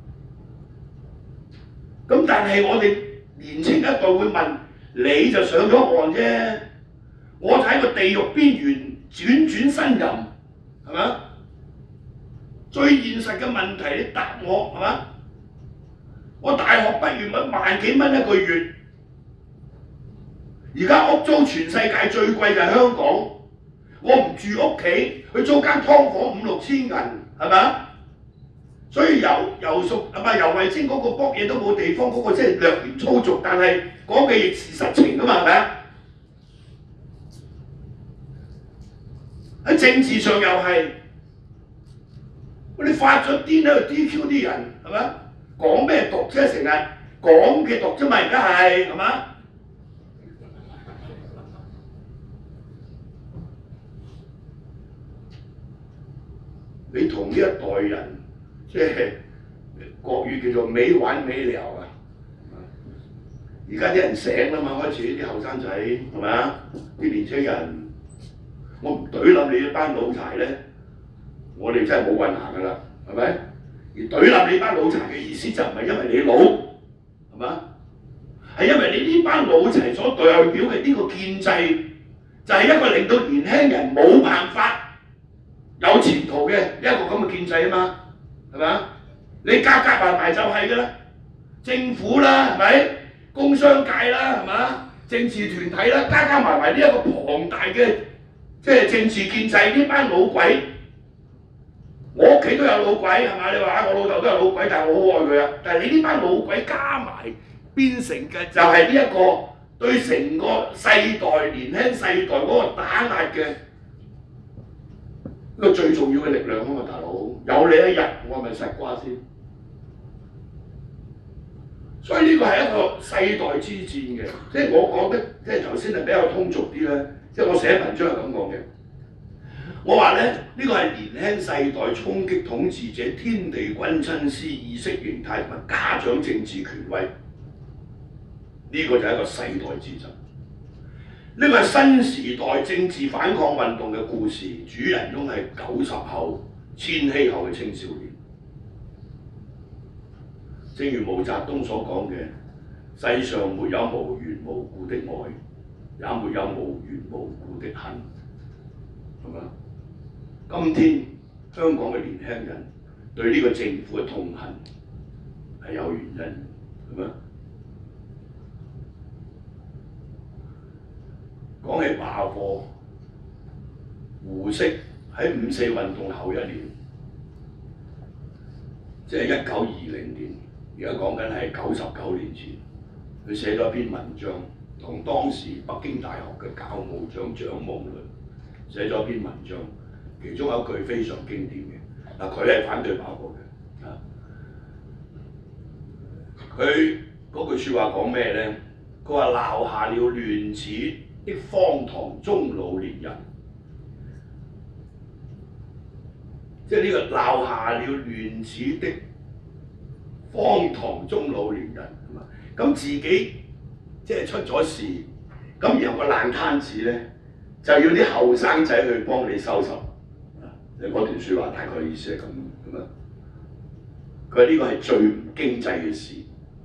咁但係我哋年青一代會問：你就上咗岸啫，我就喺個地獄邊緣轉轉呻吟，係咪啊？最現實嘅問題，你答我係嘛？我大學畢業咪萬幾蚊一個月。而家屋租全世界最貴就係香港，我唔住屋企，去租間劏房五六千銀，係咪啊？所以油油熟啊嘛，油麗晶嗰個卜嘢都冇地方，嗰、那個即係略嫌粗俗，但係講嘅亦是實情㗎嘛，係咪啊？喺政治上又係，你發咗癲喺度 D Q 啲人，係咪啊？講咩獨啫？成日講嘅獨啫嘛，而家係係嘛？ 你同呢一代人即係國語叫做美玩美聊啊！而家啲人醒啦嘛，開始啲後生仔係咪啊？啲年青人，我唔懟冧你一班老柴咧，我哋真係冇運行㗎啦，係咪？而懟冧你班老柴嘅意思就唔係因為你老，係嘛？係因為你呢班老齊所代表嘅呢個建制，就係、是、一個令到年輕人冇辦法有前途嘅一個咁嘅建制啊嘛，係咪啊？你夾夾埋埋就係㗎啦，政府啦，係咪？工商界啦，係嘛？政治團體啦，加加埋埋呢一個龐大嘅即係政治建制呢班老鬼。我屋企都有老鬼係嘛？你話我老豆都有老鬼，但係我好愛佢啊！但係你呢班老鬼加埋變成嘅就係呢一個對成個世代年輕世代嗰個打壓嘅一個最重要嘅力量啊嘛，大佬！有你一日，我係咪實瓜先？所以呢個係一個世代之戰嘅，即係我講得即係頭先係比較通俗啲咧，即係我寫文章係咁講嘅。我話咧，呢、這個係年輕世代衝擊統治者天地君親師意識形態同埋家長政治權威，呢、這個就係一個世代之爭。呢個係新時代政治反抗運動嘅故事，主人翁係九十後、千禧後嘅青少年。正如毛澤東所講嘅，世上沒有無緣無故的愛，也沒有無緣無故的恨，係咪？今天香港嘅年輕人對呢個政府嘅痛恨係有原因，係咪？講起罷課，胡適喺五四運動後一年，即係一九二零年，而家講緊係九十九年前，佢寫咗一篇文章，同當時北京大學嘅教務長蔣夢麟寫咗一篇文章。其中有一句非常經典嘅，嗱佢係反對罷課嘅，啊，佢嗰句説話講咩咧？佢話鬧下了亂此的荒唐中老年人，即係呢個鬧下了亂此的荒唐中老年人，咁自己即係出咗事，咁然後個爛攤子咧就要啲後生仔去幫你收拾。嗰段説話大概意思係咁咁啊！佢話呢個係最唔經濟嘅事。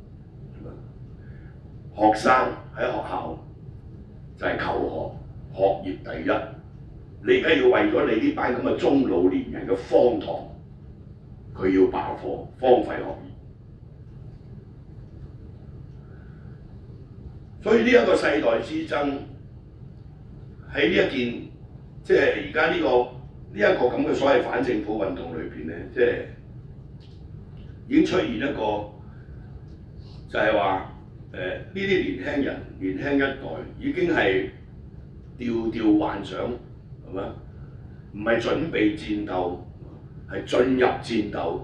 學生喺學校就係求學，學業第一。你而家要為咗你呢班咁嘅中老年人嘅荒唐，佢要罷課，荒廢學業。所以呢一個世代之爭喺呢一件即係而家呢個。呢一個咁嘅所謂反政府運動裏邊咧，即係已經出現一個就係話誒呢啲年輕人、年輕一代已經係調調幻想，係咪？唔係準備戰鬥，係進入戰鬥。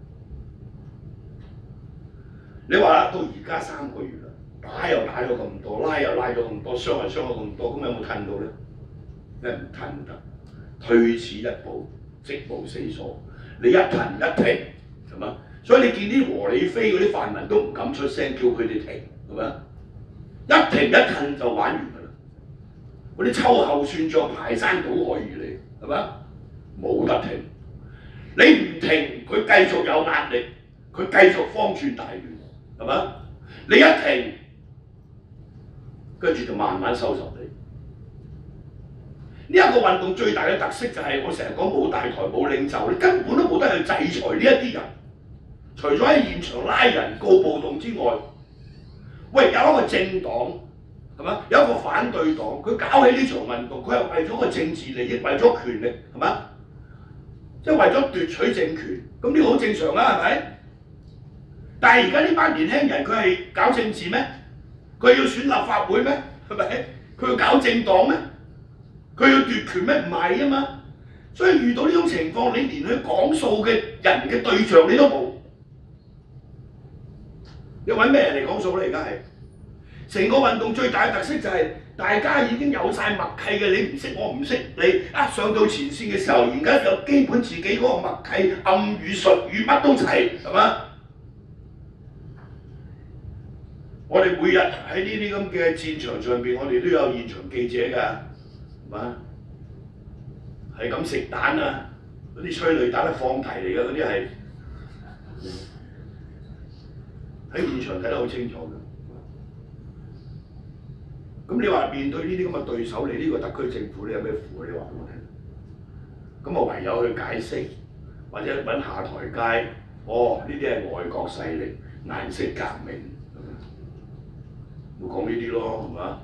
你話啦，到而家三個月啦，打又打咗咁多，拉又拉咗咁多，傷又傷咗咁多，咁有冇褪到咧？咩唔褪唔得？退此一步，即無死所。你一停一停，係嘛？所以你見啲和理非嗰啲泛民都唔敢出聲，叫佢哋停，係咪？一停一停就玩完㗎啦。嗰啲秋後算帳排山倒海而嚟，係咪？冇得停。你唔停，佢繼續有壓力，佢繼續方寸大亂，係咪？你一停，跟住就慢慢收拾你。呢一個運動最大嘅特色就係我成日講冇大台冇領袖，你根本都冇得去制裁呢一啲人。除咗喺現場拉人告暴動之外，喂有一個政黨係嘛，有一個反對黨，佢搞起呢場運動，佢係為咗個政治利益，為咗權力係嘛，即係為咗奪取政權，咁呢個好正常啦，係咪？但係而家呢班年輕人佢係搞政治咩？佢要選立法會咩？係咪？佢要搞政黨咩？佢要奪權咩？唔係啊嘛！所以遇到呢種情況，你連去講數嘅人嘅對象你都冇，你揾咩人嚟講數咧？而家係成個運動最大嘅特色就係、是、大家已經有晒默契嘅，你唔識我唔識你，一上到前線嘅時候，而家有基本自己嗰個默契，暗語術語乜都齊，係嘛？我哋每日喺呢啲咁嘅戰場上邊，我哋都有現場記者㗎，係嘛？係咁食彈啊！嗰啲催淚彈係放題嚟㗎，嗰啲係喺現場睇得好清楚嘅。咁你話面對呢啲咁嘅對手，你呢個特區政府你有咩苦？你話俾我聽。咁啊唯有去解釋，或者揾下台階。哦，呢啲係外國勢力、顏色革命，咪講呢啲咯，係嘛？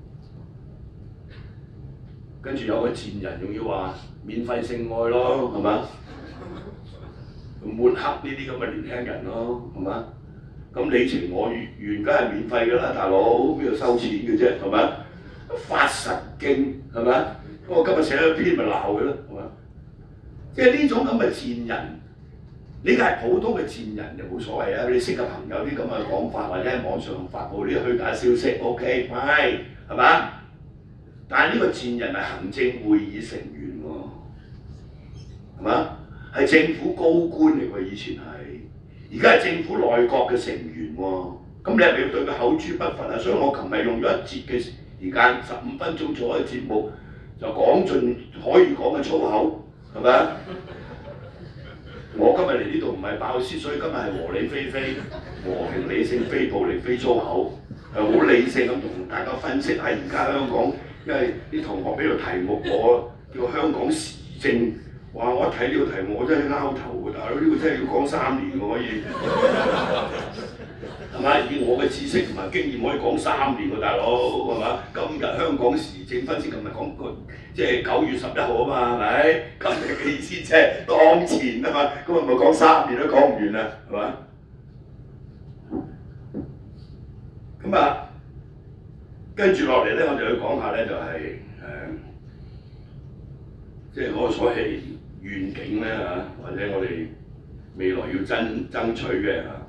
跟住有個賤人仲要話免費性愛咯，係嘛？抹黑呢啲咁嘅年輕人咯，係嘛？咁你情我願，梗係免費㗎啦，大佬邊度收錢嘅啫，係咪？發神經係咪？咁我今日寫咗篇咪鬧佢咯，係嘛？即係呢種咁嘅賤人，你梗係普通嘅賤人就冇所謂啊！你識嘅朋友啲咁嘅講法，或者喺網上發布呢啲虛假消息 ，OK， 係係嘛？但係呢個賤人係行政會議成員喎，係嘛？係政府高官嚟喎，以前係。而家係政府內閣嘅成員喎，咁你係咪要對佢口誅筆伐啊？所以我琴日用咗一節嘅時間，十五分鐘做一個節目，就講盡可以講嘅粗口，係咪啊？我今日嚟呢度唔係爆屍，所以今日係和理非非，和平理性，非暴力，非粗口，係好理性咁同大家分析下而家香港，因為啲同學俾條題目我叫香港時政。哇！我一睇呢個題目，我真係拗頭㗎，大佬呢個真係要講三年㗎可以，係咪？以我嘅知識同埋經驗，可以講三年㗎，大佬係嘛？今日香港時政分析，琴日講個即係九月十一號啊嘛，係咪？今日嘅意思即係當前啊嘛，咁啊咪講三年都講唔完啦，係嘛？咁啊，跟住落嚟咧，我哋去講下咧就係、是、誒、呃，即係嗰個所謂願景咧嚇，或者我哋未來要爭爭取嘅嚇。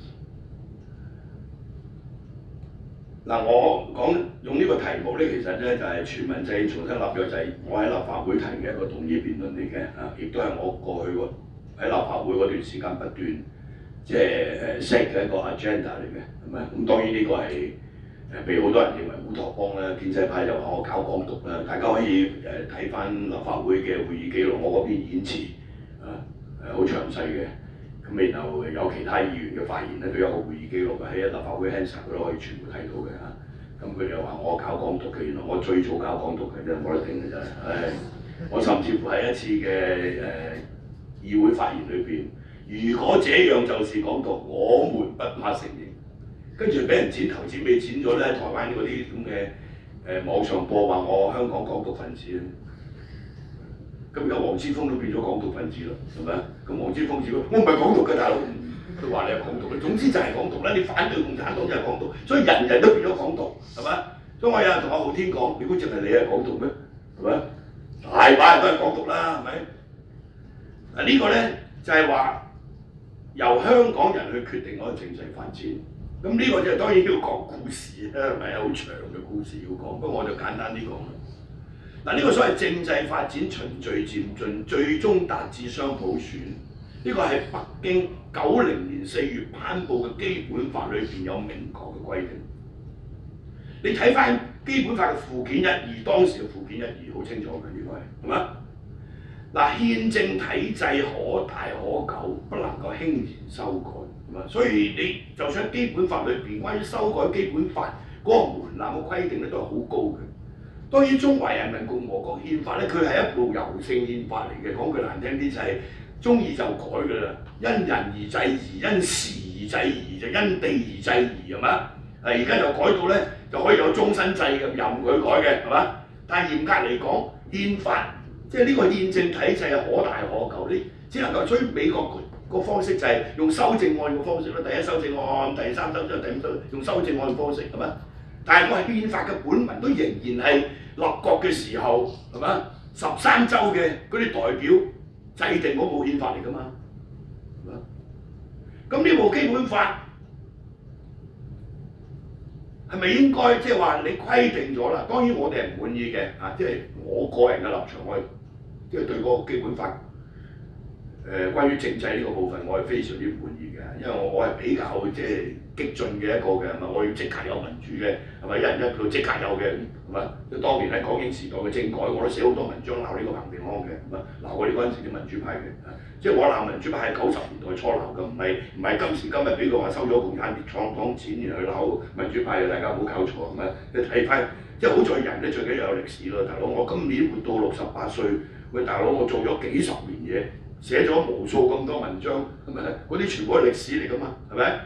嗱，我講用呢個題目咧，其實咧就係全民制重新立約，就係我喺立法會提嘅一個動議辯論嚟嘅嚇，亦都係我過去喺立法會嗰段時間不斷即係誒 set 嘅一個 agenda 嚟嘅，係咪？咁當然呢個係誒被好多人認為烏托邦啦，建制派就話我搞港獨啦，大家可以誒睇翻立法會嘅會議記錄，我嗰篇演詞啊誒好詳細嘅，咁然後有其他議員嘅發言咧都有個會議記錄喺立法會 Hansard 嗰度可以全部睇到嘅嚇，咁佢哋話我搞港獨嘅，原來我最早搞港獨嘅真係冇得頂嘅真係，唉！我甚至乎喺一次嘅誒、呃、議會發言裏邊，如果這樣就是港獨，我們不怕承認。跟住俾人剪頭剪尾剪咗咧，台灣嗰啲咁嘅誒網上播話我香港港獨分子咧，咁而家黃之鋒都變咗港獨分子啦，係咪啊？咁黃之鋒自己我唔係港獨嘅大佬，佢話你係港獨嘅，總之就係港獨啦，你反對共產黨就係港獨，所以人人都變咗港獨，係咪？所以我有人同阿浩天講，你估淨係你係港獨咩？係咪？大把人都係港獨啦，係咪？嗱、這個、呢個咧就係、是、話由香港人去決定我嘅政制發展。咁呢個就當然要講故事啦，係咪？好長嘅故事要講，不過我就簡單啲講啦。嗱，呢個所謂政制發展循序漸進，最終達至雙普選，呢、這個係北京九零年四月頒布嘅基本法裏邊有明確嘅規定。你睇翻基本法嘅附件一二，當時嘅附件一二好清楚嘅，呢個係係嘛？嗱，憲政體制可大可久，不能夠輕言修改。所以你就算基本法裏邊關於修改基本法嗰個門檻嘅規定咧，都係好高嘅。當然中華人民共和國憲法咧，佢係一部柔性憲法嚟嘅，講句難聽啲就係中意就改㗎啦，因人而制宜，因時而制宜，就因地而制宜係嘛？啊而家就改到咧就可以有終身制嘅，任佢改嘅係嘛？但係嚴格嚟講，憲法即係呢個憲政體制係可大可久，你只能夠追美國個方式就係用修正案嘅方式啦，第一修正案、第三修正案、第五修正案用修正案嘅方式係嘛？但係我係憲法嘅本文都仍然係立國嘅時候係嘛？十三州嘅嗰啲代表制定嗰部憲法嚟㗎嘛？係嘛？咁呢部基本法係咪應該即係話你規定咗啦？當然我哋係唔滿意嘅啊！即係我個人嘅立場，我係即係對嗰個基本法誒、呃、關於政制呢個部分，我係非常之唔滿意嘅，因為我我係比較即係激進嘅一個嘅，係咪？我要即刻有民主嘅，係咪？一人一票即刻有嘅，係咪？即係當年喺港英時代嘅政改，我都寫好多文章鬧呢個彭定康嘅，係咪？鬧我哋嗰陣時啲民主派嘅，即係我鬧民主派係九十年代初鬧嘅，唔係唔係今時今日俾佢話收咗共產黨黨錢然後去鬧民主派嘅，大家唔好搞錯，係咪？你睇翻，即係好在人咧最緊要有歷史咯，大佬！我今年活到六十八歲，喂大佬，我做咗幾十年嘢。寫咗無數咁多文章，係咪？嗰啲全部係歷史嚟㗎嘛，係咪？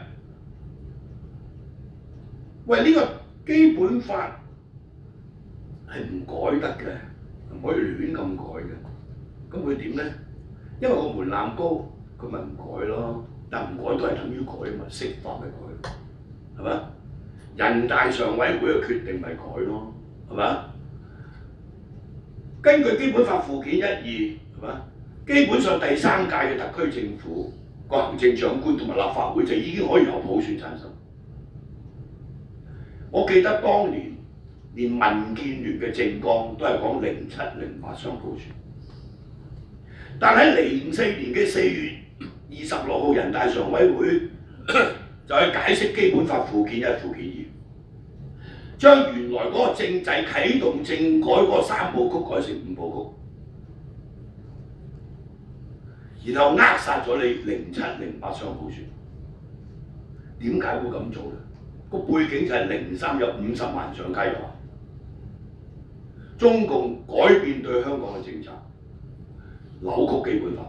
喂，呢、這個基本法係唔改得嘅，唔可以亂咁改嘅。咁佢點咧？因為個門檻高，佢咪唔改咯。但唔改都係等於改嘛，釋法咪改，係咪？人大常委會嘅決定咪改咯，係咪？根據基本法附件一二，係咪？基本上第三屆嘅特區政府個行政長官同埋立法會就已經可以由普選產生。我記得當年連民建聯嘅政綱都係講零七零八雙普選，但喺零四年嘅四月二十六號人大常委會就去解釋基本法附件一、附件二，將原來嗰個政制啟動政改嗰個三部曲改成五部曲。然後扼殺咗你零七零八雙普選，點解會咁做咧？個背景就係零三有五十萬上街遊行，中共改變對香港嘅政策，扭曲基本法。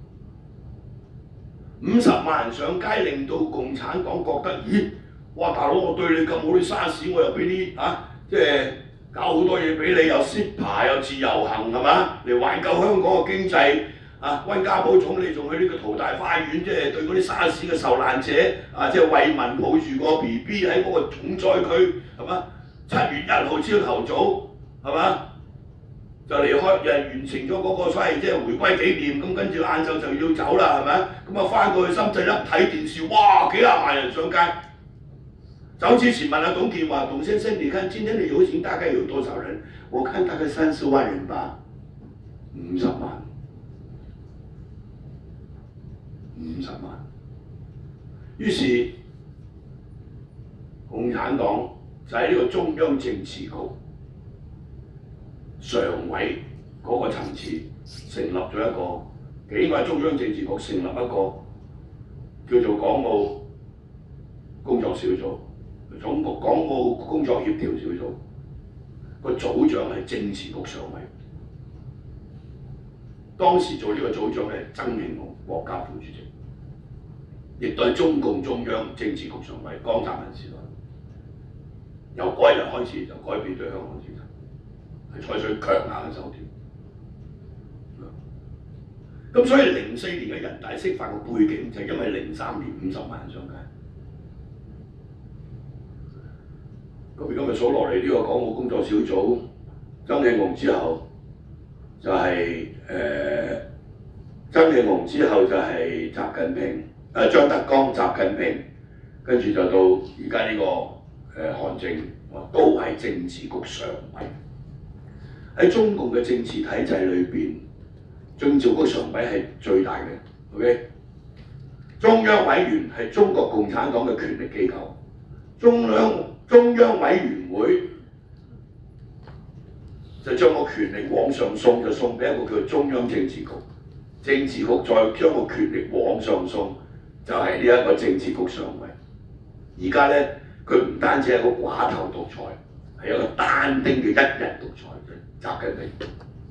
五十萬人上街令到共產黨覺得，咦，哇大佬我對你咁好，啲沙士我又俾啲啊，即係搞好多嘢俾你，又 C E P A 又自由行係嘛，嚟挽救香港嘅經濟。啊，溫家寶總理仲去呢個淘大花園，即係對嗰啲沙士嘅受難者啊，即係慰問抱住個 B B 喺嗰個重災區，係嘛？七月一號朝頭早，係嘛？就離開，誒完成咗嗰個所謂即係回歸紀念，咁跟住晏晝就要走啦，係咪？咁啊翻過去深圳一睇電視，哇幾廿萬人上街。走之前問阿董建華，董先生，你看今天的遊行大概有多少人？我看大概三十萬人吧，五十萬。五十萬，於是共產黨就喺呢個中央政治局常委嗰個層次成立咗一個，應該係中央政治局成立一個叫做港澳工作小組，總局港澳工作協調小組，個組長係政治局常委。當時做呢個組長係曾慶紅國家副主席，亦都係中共中央政治局常委江澤民時代。由嗰一日開始就改變對香港政策，係採取強硬嘅手段。咁所以零四年嘅人大釋法嘅背景就係因為零三年五十萬人上街。咁而今日數落嚟呢個港澳工作小組，曾慶紅之後。就係、是、誒、呃、曾慶紅之後就係習近平，誒張德江、習近平，跟住就到而家呢個誒韓正，都係政治局常委。喺中共嘅政治體制裏邊，政治局常委係最大嘅 ，OK？ 中央委員係中國共產黨嘅權力機構，中央中央委員會。就將個權力往上送，就送俾一個叫中央政治局，政治局再將個權力往上送，就係呢一個政治局常委。而家咧，佢唔單止係一個寡頭獨裁，係一個單丁嘅一人獨裁嘅習近平。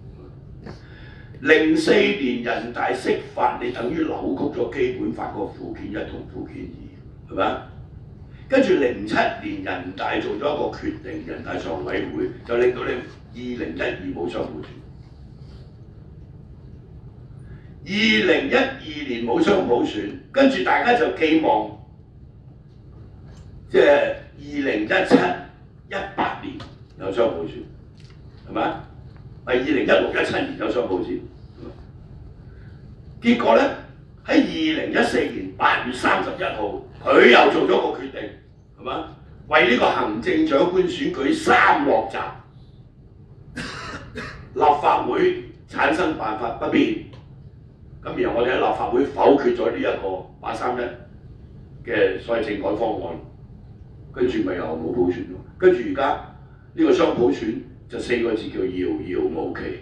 零四年人大釋法，你等於扭曲咗基本法個附件一同附件二，係咪？跟住零七年人大做咗一個決定，人大常委會就令到你二零一二冇雙普選，二零一二年冇雙普選，跟住大家就寄望，即係二零一七、一八年有雙普選，係咪？係二零一六、一七年有雙普選，結果咧喺二零一四年八月三十一號，佢又做咗個決定，係嘛？ 為呢個行政長官選舉三落閘，立法會產生辦法不變。咁然後我哋喺立法會否決咗呢一個八三一嘅所謂政改方案，跟住咪又冇普選咯。跟住而家呢個雙普選就四個字叫遙遙無期。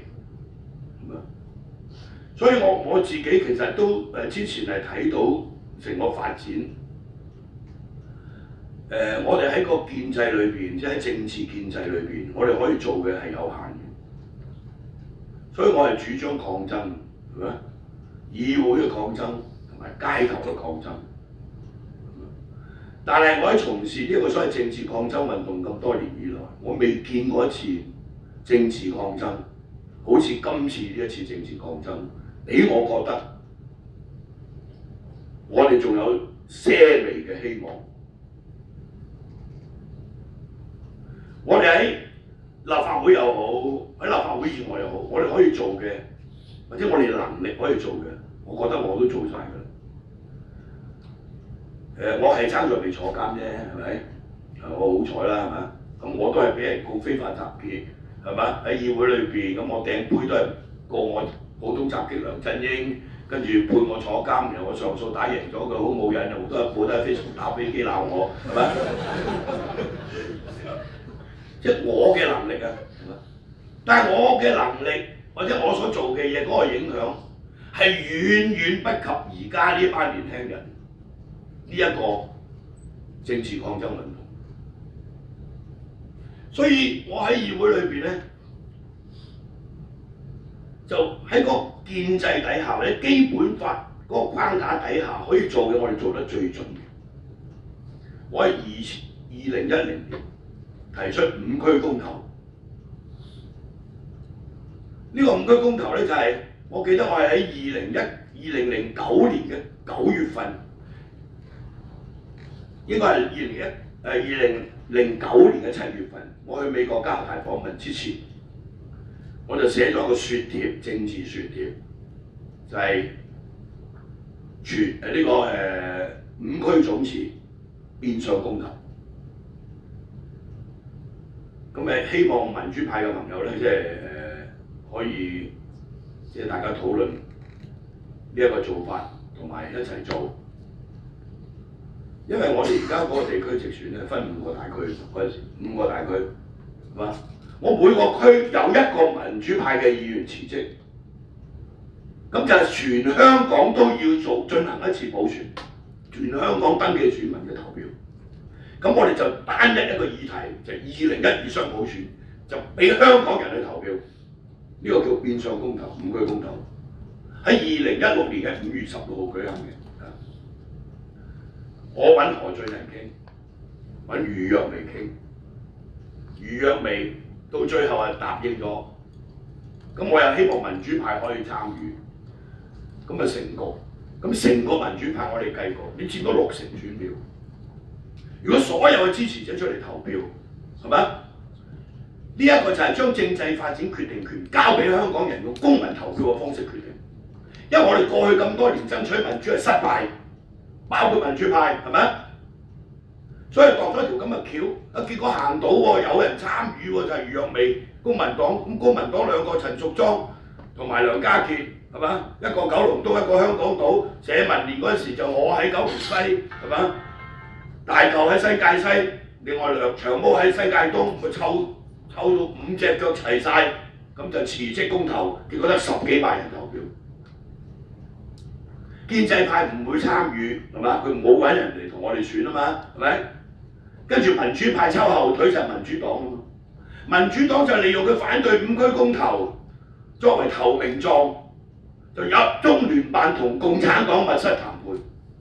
所以我我自己其實都誒之前係睇到成個發展。誒、呃，我哋喺個建制裏邊，即係喺政治建制裏邊，我哋可以做嘅係有限嘅。所以我係主張抗爭，係咪？議會嘅抗爭同埋街頭嘅抗爭。但係我喺從事呢個所謂政治抗爭運動咁多年以來，我未見過一次政治抗爭好似今次呢一次政治抗爭。俾我覺得，我哋仲有些微嘅希望。我哋喺立法會又好，喺立法會以外又好，我哋可以做嘅，或者我哋能力可以做嘅，我覺得我都做晒㗎啦。誒，我係爭在未坐監啫，係咪？我好彩啦，係嘛？咁我都係俾人告非法集結，係嘛？喺議會裏邊，咁我掟杯都係告我普通襲擊梁振英，跟住判我坐監，然後我上訴打贏咗佢，好冇癮，好多人報都喺 Facebook 打飛機鬧我，係咪？即係我嘅能力啊，係嘛？但係我嘅能力或者我所做嘅嘢嗰個影響係遠遠不及而家呢班年輕人呢一個政治抗爭運動。所以我喺議會裏邊咧，就喺個建制底下咧，基本法嗰個框架底下可以做嘅，我哋做得最盡嘅。我喺二二零一零年提出五區公投，呢、這個五區公投咧就係、是、我記得我係喺二零一二零零九年嘅九月份，應該係二零一誒二零零九年嘅七月份，我去美國加拿大訪問之前。我就寫咗個説帖，政治説帖，就係、是、全誒呢、這個誒、呃、五區總辭變相公投。咁誒希望民主派嘅朋友咧，即係誒、呃、可以即係大家討論呢一個做法，同埋一齊做。因為我哋而家嗰個地區直選咧分五個大區，嗰陣時五個大區，係嘛？我每個區有一個民主派嘅議員辭職，咁就係全香港都要做進行一次補選，全香港登記選民嘅投票。咁我哋就單一一個議題，就二零一二雙普選，就俾香港人去投票。呢、這個叫變相公投，五區公投，喺二零一六年嘅五月十六號舉行嘅。我揾何俊仁傾，揾余若薇傾，余若薇到最後係答應咗，咁我又希望民主派可以參與，咁啊成局，咁成個民主派我哋計過，你佔到六成選票。如果所有嘅支持者出嚟投票，係咪？呢、這、一個就係將政制發展決定權交俾香港人用公民投票嘅方式決定。因為我哋過去咁多年爭取民主係失敗，包括民主派，係咪？所以度咗條咁嘅橋，啊結果行到喎，有人參與喎，就係余若薇公民黨，咁公民黨兩個陳淑莊同埋梁家傑，係嘛？一個九龍東，一個香港島。社民連嗰陣時就我喺九龍西，係嘛？大嚿喺新界西，另外梁長毛喺新界東，咪湊湊到五隻腳齊晒，咁就辭職公投，結果得十幾萬人投票。建制派唔會參與，係嘛？佢冇揾人嚟同我哋選啊嘛，係咪？跟住民主派抽後腿就係民主黨啊嘛。民主黨就利用佢反對五區公投作為投名狀，就入中聯辦同共產黨密室談判，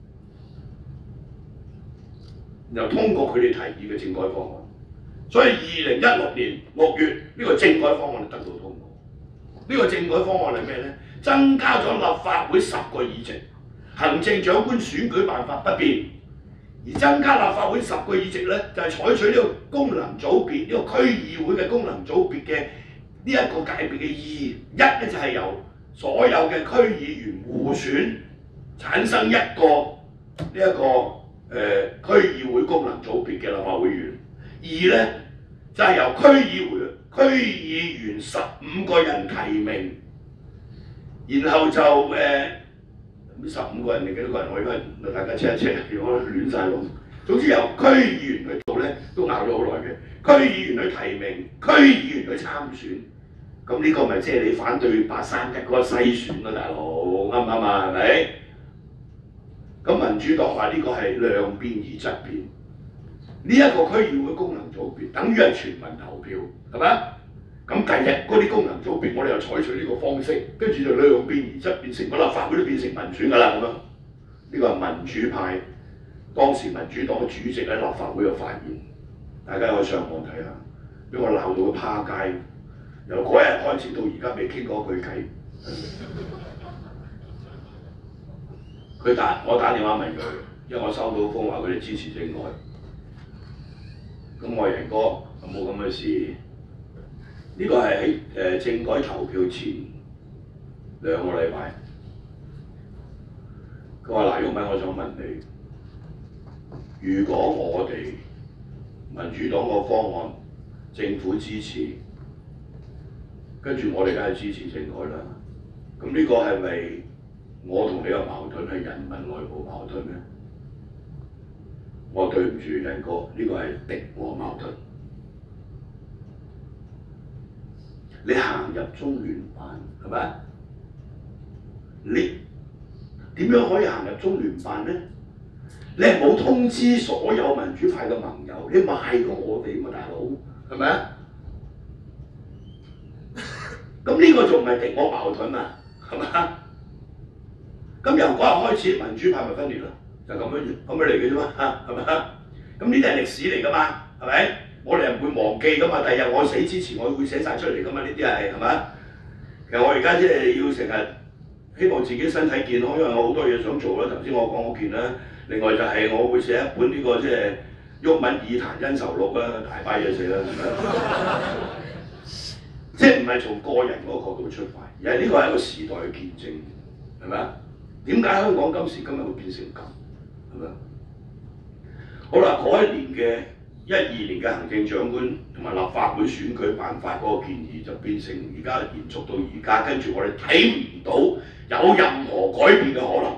然後通過佢哋提議嘅政改方案。所以二零一六年六月呢、這個政改方案就得到通過。呢、這個政改方案係咩咧？增加咗立法會十個議席，行政長官選舉辦法不變。而增加立法會十個議席咧，就係、是、採取呢個功能組別，呢、這個區議會嘅功能組別嘅呢一個界別嘅意義。一咧就係由所有嘅區議員互選產生一個呢一、這個誒、呃、區議會功能組別嘅立法會議員。 二咧就係、是、由區議會區議員十五個人提名，然後就誒咁十五個人定幾多個人？我而家大家 check 一 check， 如果亂晒龍。總之由區議員去做咧，都拗咗好耐嘅。區議員去提名，區議員去參選，咁呢個咪即係你反對八三一嗰個篩選咯，大佬啱唔啱啊？係咪？咁民主黨話呢個係量變而質變，呢、這、一個區議會功能組別等於係全民投票，係咪？咁第日嗰啲功能組別，我哋又採取呢個方式，跟住就量變而質變，成個立法會都變成民選㗎啦，咁樣。呢個係民主派當時民主黨嘅主席喺立法會嘅發言，大家可以上網睇下，俾我鬧到佢趴街，由嗰日開始到而家未傾過句偈。佢打我打電話問佢，因為我收到風話佢哋支持政改，咁我仁哥有冇咁嘅事？呢個係喺誒政改投票前兩個禮拜。佢話：嗱，毓民，我想問你，如果我哋民主黨個方案政府支持，跟住我哋梗係支持政改啦。咁呢個係咪我同你嘅矛盾係人民內部矛盾咧？我對唔住仁哥，呢個係敵我矛盾。你行入中聯辦係咪？你點樣可以行入中聯辦咧？你係冇通知所有民主派嘅盟友，你賣過我哋嘛，大佬係咪啊？咁呢個仲唔係敵我矛盾啊？係嘛？咁由嗰日開始，民主派咪分裂咯，就咁樣咁樣嚟嘅啫嘛，係咪啊？咁呢啲係歷史嚟㗎嘛，係咪？我哋唔會忘記㗎嘛，第日我死之前，我會寫晒出嚟㗎嘛，呢啲係係咪？其實我而家即係要成日希望自己身體健康，因為我好多嘢想做啦。頭先我講嗰件啦，另外就係我會寫一本呢、這個即係毓民議壇恩仇錄啦，大把嘢寫啦，係咪？即係唔係從個人嗰個角度出發，而係呢個係一個時代嘅見證，係咪啊？點解香港今時今日會變成咁？係咪？好啦，嗰一年嘅一二年嘅行政長官同埋立法會選舉辦法嗰個建議，就變成而家延續到而家，跟住我哋睇唔到有任何改變嘅可能。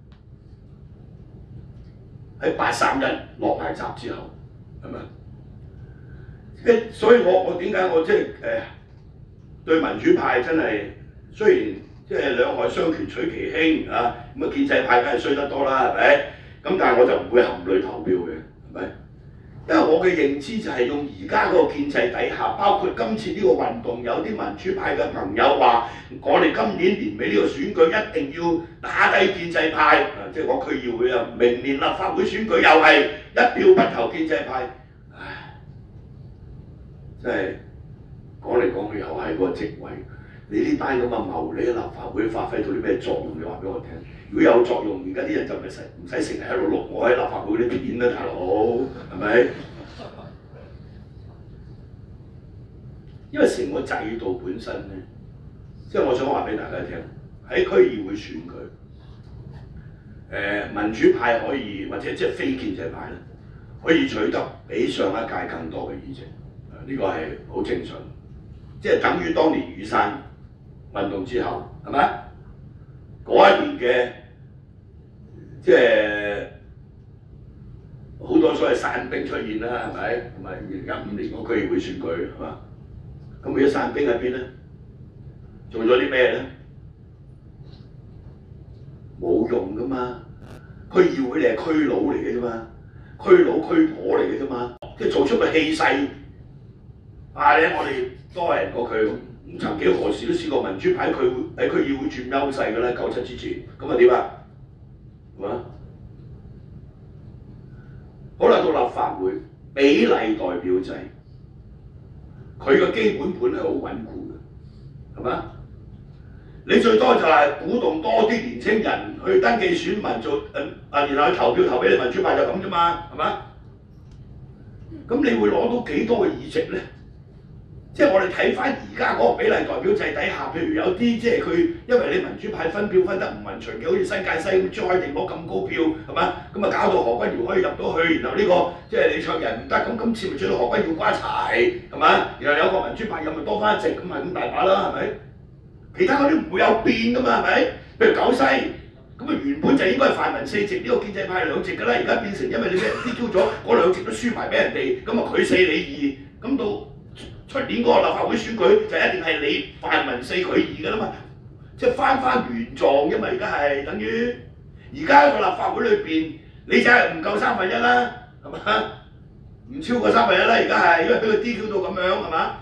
喺八三一落埋閘之後，係咪？即係所以我我點解我即係誒對民主派真係雖然即係兩害相權取其輕啊，咁啊建制派梗係衰得多啦，係咪？咁但係我就唔會含淚投票嘅，係咪？因為我嘅認知就係用而家嗰個建制底下，包括今次呢個運動，有啲民主派嘅朋友話，我哋今年年尾呢個選舉一定要打低建制派，啊，即係講區議會啊，明年立法會選舉又係一票不投建制派，唉，真係講嚟講去又係個職位，你呢班咁嘅謀，你喺立法會發揮到啲咩作用？你話俾我聽。如果有作用，而家啲人就唔使唔使成日喺度錄我喺立法會啲片啦，大佬，係咪？因為成個制度本身咧，即係我想話俾大家聽，喺區議會選舉，誒、呃、民主派可以或者即係非建制派咧，可以取得比上一屆更多嘅議席，呢、這個係好正常，即係等於當年雨傘運動之後，係咪？嗰一年嘅即係好多所謂散兵出現啦，係咪？同埋二零一五年個區議會選舉係嘛？咁而家散兵喺邊咧？做咗啲咩咧？冇用噶嘛！區議會你係區佬嚟嘅啫嘛，區佬區婆嚟嘅啫嘛，即係做出個氣勢。啊！你我哋多人過佢。咁曾幾何時都試過民主派佢喺區議會佔優勢嘅啦，九七之前，咁啊點啊？係嘛？好啦，到立法會比例代表制，佢個基本盤係好穩固嘅，係嘛？你最多就係鼓動多啲年青人去登記選民做誒啊，然後去投票投俾你民主派就咁啫嘛，係嘛？咁你會攞到幾多嘅議席咧？ 即係我哋睇翻而家嗰個比例代表制底下，譬如有啲即係佢因為你民主派分票分得唔勻循嘅，好似新界西咁，朱凱廸攞咁高票係嘛？咁啊搞到何君堯可以入到去，然後呢、這個即係李卓人唔得，咁今次咪追到何君堯瓜柴係嘛？然後有個民主派又咪多翻一席，咁係咁大把啦，係咪？其他嗰啲唔會有變噶嘛，係咪？譬如九西。咁啊原本就應該係泛民四席，呢、這個建制派兩席㗎啦，而家變成因為你俾人 D Q 咗，嗰兩席都輸埋俾人哋，咁啊佢四你二，咁到出年嗰個立法會選舉就一定係你泛民四佢二㗎啦嘛，即係翻翻原狀啫嘛，而家係等於而家個立法會裏邊你就係唔夠三分一啦，係嘛？唔超過三分一啦，而家係因為俾佢 D Q 到咁樣係嘛？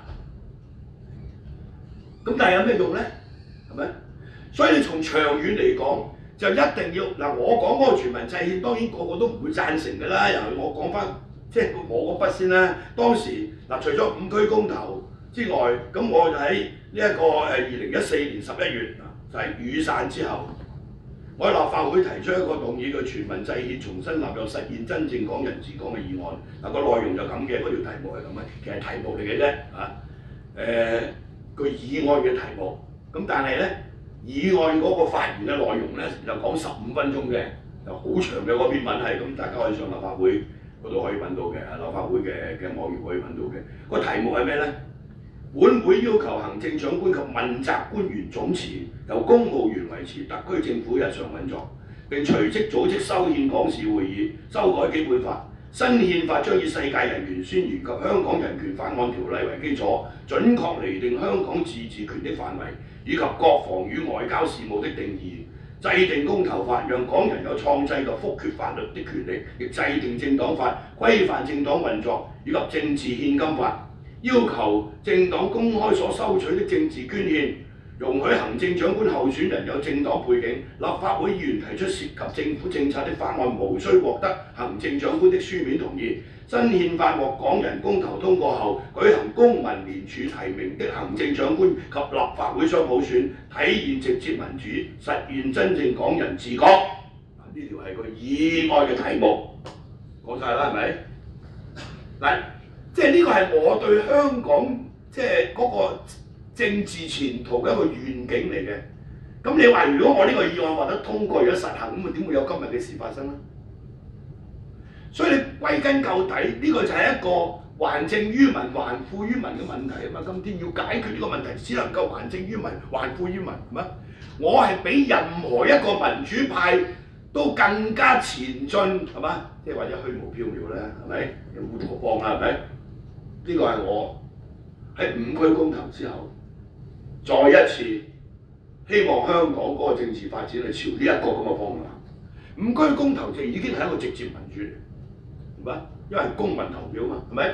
咁但係有咩用咧？係咪？所以你從長遠嚟講。就一定要嗱，我講嗰個全民制憲，當然個個都唔會贊成㗎啦。由我講翻，即係我嗰筆先啦。當時嗱，除咗五區公投之外，咁我就喺呢一個誒二零一四年十一月就係、是、雨傘之後，我喺立法會提出一個動議嘅全民制憲重新納入實現真正港人治港嘅議案。嗱、個內容就咁嘅，嗰條題目係咁嘅，其實題目嚟嘅啫嚇。誒個議案嘅題目，咁但係咧。議案嗰個發言嘅內容咧就講十五分鐘嘅，就好長嘅嗰篇文係咁，大家可以上立法會嗰度可以揾到嘅，立法會嘅嘅網頁可以揾到嘅。個題目係咩咧？本會要求行政長官及問責官員總辭，由公務員維持特區政府日常運作，並隨即組織修憲港事會議，修改基本法。新憲法將以世界人權宣言及香港人權法案條例為基礎，準確釐定香港自治權的範圍，以及國防與外交事務的定義，制定公投法，讓港人有創制及覆決法律的權力，亦制定政黨法，規範政黨運作，以及政治獻金法，要求政黨公開所收取的政治捐獻，容許行政長官候選人有政黨背景，立法會議員提出涉及政府政策的法案，無需獲得行政長官的書面同意。新憲法獲港人公投通過後，舉行公民聯署提名的行政長官及立法會雙普選，體現直接民主，實現真正港人治港。呢條係個議案嘅題目，講晒啦，係咪？嗱，即係呢個係我對香港即係嗰個政治前途嘅一個願景嚟嘅。咁你話如果我呢個議案獲得通過，如果實行，咁啊點會有今日嘅事發生咧？所以你歸根究底，呢、這個就係一個還政於民、還富於民嘅問題啊嘛！今天要解決呢個問題，只能夠還政於民、還富於民，係咪？我係比任何一個民主派都更加前進，係嘛？即係或者虛無縹緲咧，係咪？有烏托邦啦，係咪？呢、這個係我喺五區公投之後，再一次希望香港嗰個政治發展係朝呢一個咁嘅方向。五區公投就已經係一個直接民主嚟。因為係公民投票嘛，係咪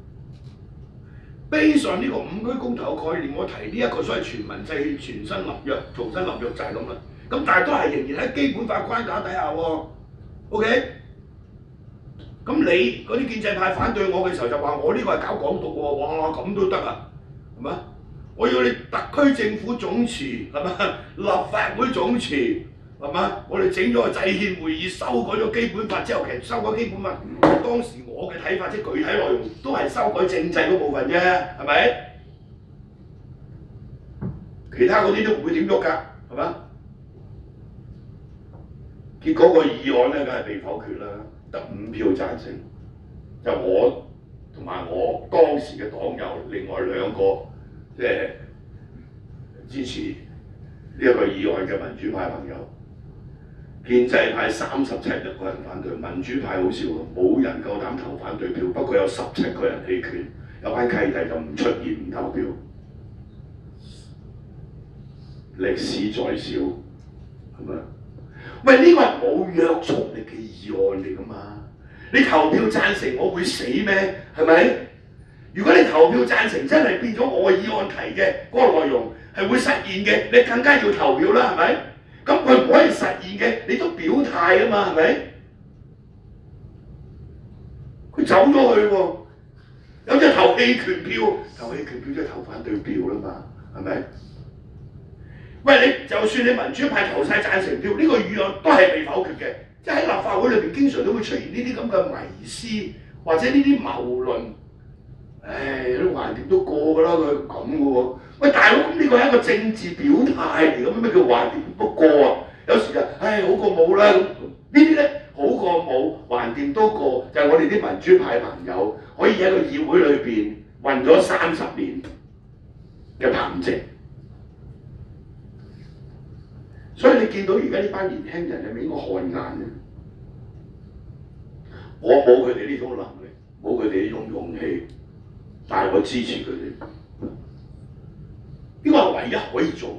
？Based on呢個五區公投嘅概念，我提呢一個所謂全民制憲、全新立約、重新立約就係咁啦。咁但係都係仍然喺基本法框架底下喎。OK？ 咁你嗰啲建制派反對我嘅時候就話我呢個係搞港獨喎，哇咁都得啊？係咪？我要你特區政府總辭係咪？立法會總辭。係嘛？我哋整咗個制憲會議，修改咗基本法之後，其實修改基本法當時我嘅睇法，即係具體內容都係修改政制嗰部分啫，係咪？其他嗰啲都唔會點喐㗎，係嘛？結果個議案咧，梗係被否決啦，得五票贊成，就我同埋我當時嘅黨友，另外兩個即係支持呢一個議案嘅民主派朋友。建制派三十七個人反對，民主派好笑喎，冇人夠膽投反對票，不過有十七個人棄權，有班契弟就唔出現唔投票。歷史在笑，係咪？喂，呢個係冇約束力嘅議案嚟㗎嘛？你投票贊成，我會死咩？係咪？如果你投票贊成，真係變咗我議案提嘅嗰個內容係會實現嘅，你更加要投票啦，係咪？咁佢唔可以實現嘅，你都表態啊嘛，係咪？佢走咗去喎，有隻投棄權票，投棄權票即係投反對票啦嘛，係咪？喂，你就算你民主派投晒贊成票，呢、這個議案都係被否決嘅，即係喺立法會裏邊經常都會出現呢啲咁嘅迷思或者呢啲謬論。唉，我橫掂都過㗎啦，佢咁嘅喎。喂，大佬，咁呢個係一個政治表態嚟嘅，咩叫橫掂都過啊？有時就唉好過冇啦咁，呢啲咧好過冇，橫掂都過，就係、是、我哋啲民主派朋友可以喺個議會裏邊混咗三十年嘅憑藉。所以你見到而家呢班年輕人係咪應該看眼咧？我冇佢哋呢種能力，冇佢哋呢種勇氣，但係我支持佢哋。呢個係唯一可以做。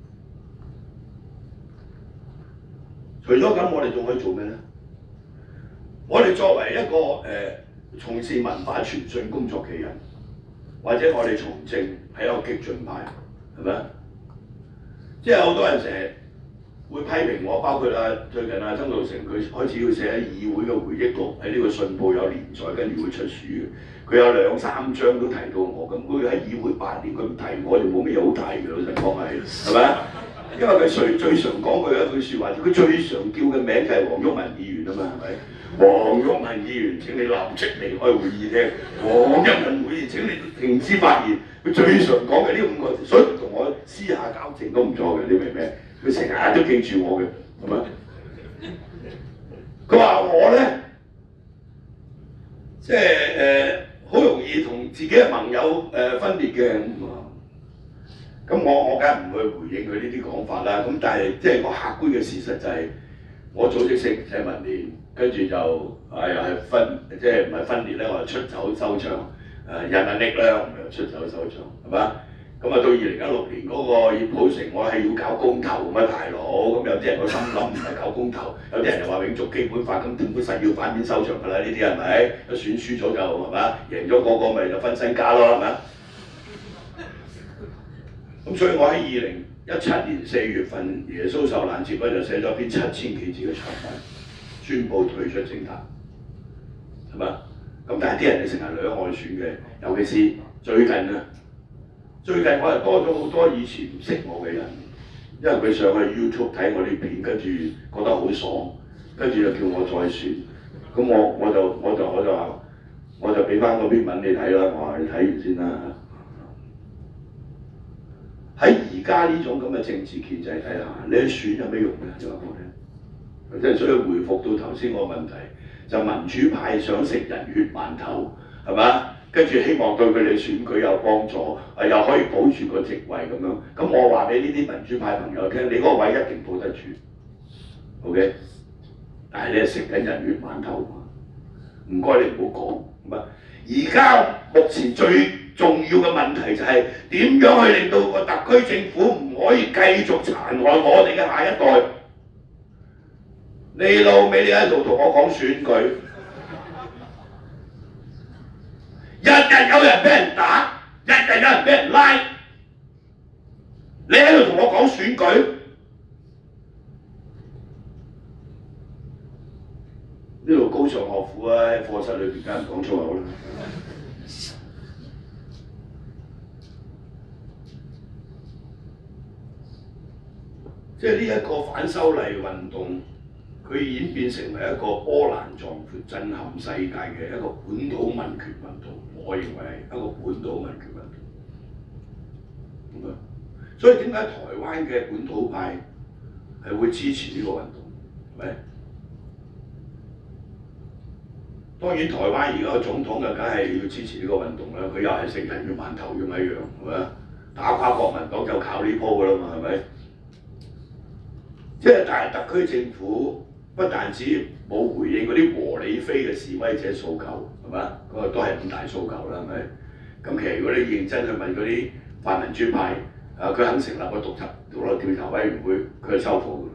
除咗咁，我哋仲可以做咩咧？我哋作為一個誒、呃、從事文化傳訊工作嘅人，或者我哋從政係一個激進派，係咪？即係好多人成日會批評我，包括啊最近啊曾鈺成佢開始要寫喺議會嘅回憶錄，喺呢個信報有連載，跟住會出書嘅。佢有兩三章都提到我，咁佢喺議會八年，佢唔提我就冇乜嘢好提嘅，老實講係，係咪？因為佢最最常講佢一句説話，佢最常叫嘅名就係黃毓民議員啊嘛，係咪？黃毓民議員請你立即離開會議廳，黃毓民會議請你停止發言。佢最常講嘅呢五個字，所以同我私下交情都唔錯嘅，你明唔明？佢成日都記住我嘅，係咪？佢話我咧，即係誒好容易同自己嘅盟友誒、呃、分裂嘅咁啊。咁我我梗係唔去回應佢呢啲講法啦。咁但係即係個客觀嘅事實就係、是，我組織社社民連，跟住就啊又係分，即係唔係分裂咧，我就出走收場。誒人民力量又出走收場，係嘛？咁啊到二零一六年嗰個葉普成，我係要搞公投咁啊大佬，咁有啲人個心諗唔係搞公投，有啲人又話永續基本法，咁政府實要反面收場㗎啦，呢啲係咪？一選輸咗就係嘛，贏咗嗰個咪就分身家咯，係咪？咁所以我喺二零一七年四月份耶穌受難節嗰就寫咗篇七千幾字嘅長文，宣佈退出政壇，係嘛？咁但係啲人哋成日兩外選嘅，尤其是最近啊，最近我係多咗好多以前唔識我嘅人，因為佢上去 YouTube 睇我啲片，跟住覺得好爽，跟住就叫我再選，咁我我就我就我就話，我就俾翻嗰篇文你睇啦，我話你睇完先啦。喺而家呢種咁嘅政治建制底下，你去選有咩用咧？你話我聽，即係所以回復到頭先個問題。就民主派想食人血饅頭，係嘛？跟住希望對佢哋選舉有幫助，啊又可以保住個席位咁樣。咁我話俾呢啲民主派朋友聽，你嗰個位一定保得住 ，OK？ 但係你係食緊人血饅頭，唔該你唔好講，係嘛？而家目前最重要嘅問題就係點樣去令到個特區政府唔可以繼續殘害我哋嘅下一代。你老味，你喺度同我講選舉，日日有人俾人打，日日有人俾人拉，你喺度同我講選舉，呢度高尚學府啊，喺課室裏邊梗係唔講粗口啦。即係呢一個反修例運動。佢演變成為一個波瀾壯闊、震撼世界嘅一個本土民權運動，我認為係一個本土民權運動。所以點解台灣嘅本土派係會支持呢個運動？係咪？當然台灣而家個總統就梗係要支持呢個運動啦，佢又係食人血饅頭咁一樣，係咪？打垮國民黨就靠呢鋪㗎啦嘛，係咪？即係但係特區政府。不但止冇回應嗰啲和理非嘅示威者訴求，係嘛？嗰個都係五大訴求啦，係咪？咁其實如果你認真去問嗰啲泛民主派，啊佢肯成立個獨立獨立調查委員會，佢係收貨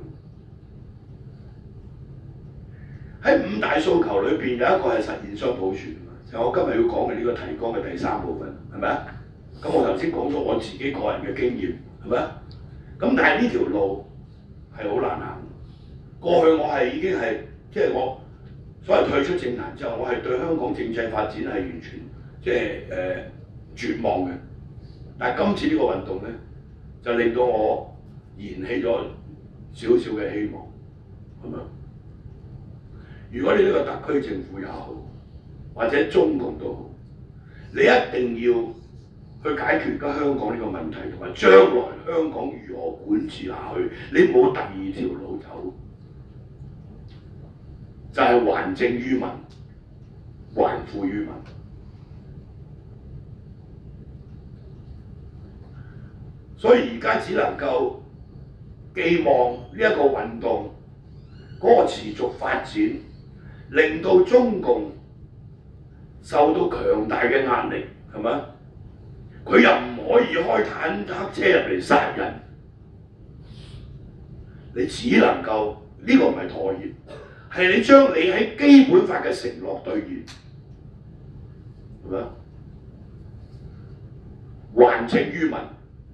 嘅。喺五大訴求裏邊有一個係實現雙普選，就我今日要講嘅呢個提綱嘅第三部分，係咪啊？咁我頭先講咗我自己個人嘅經驗，係咪啊？咁但係呢條路係好難行。過去我係已經係即係我所謂退出政壇之後，我係對香港政制發展係完全即係誒、呃、絕望嘅。但係今次呢個運動咧，就令到我燃起咗少少嘅希望，係咪？如果你呢個特區政府又好，或者中共都好，你一定要去解決而家香港呢個問題，同埋將來香港如何管治下去，你冇第二條路走，就係、是、還政於民，還富於民。所以而家只能夠寄望呢一個運動嗰個持續發展，令到中共受到強大嘅壓力，係咪？佢又唔可以開坦克車入嚟殺人，你只能夠呢、這個唔係妥協，係你將你喺基本法嘅承諾兌現，係咪？還政於民，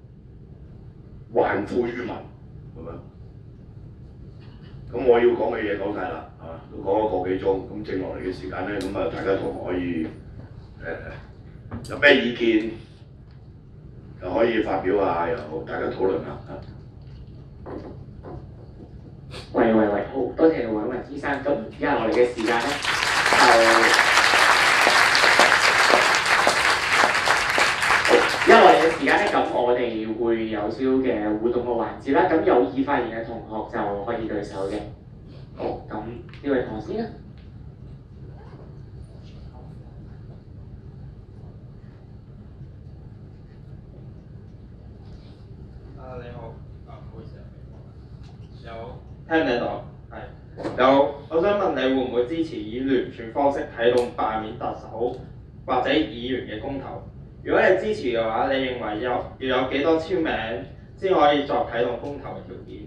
還富於民，係咪？咁我要講嘅嘢講晒啦，啊，都講咗個幾鐘，咁剩落嚟嘅時間咧，咁啊大家同學可以誒、呃、有咩意見就可以發表下，又大家討論下啊。 喂喂喂，好多謝黃文先生。咁而家落嚟嘅時間咧就。因為嘅時間咧，咁我哋會有少少嘅互動嘅環節啦。咁有意發言嘅同學就可以舉手嘅。好，咁呢位同學先啦。 啊，你好，啊，唔好意思啊，有聽唔聽到？係。有，我想問你會唔會支持以聯署方式啟動罷免特首或者議員嘅公投？如果你支持嘅話，你認為有要有幾多簽名先可以作啟動公投嘅條件？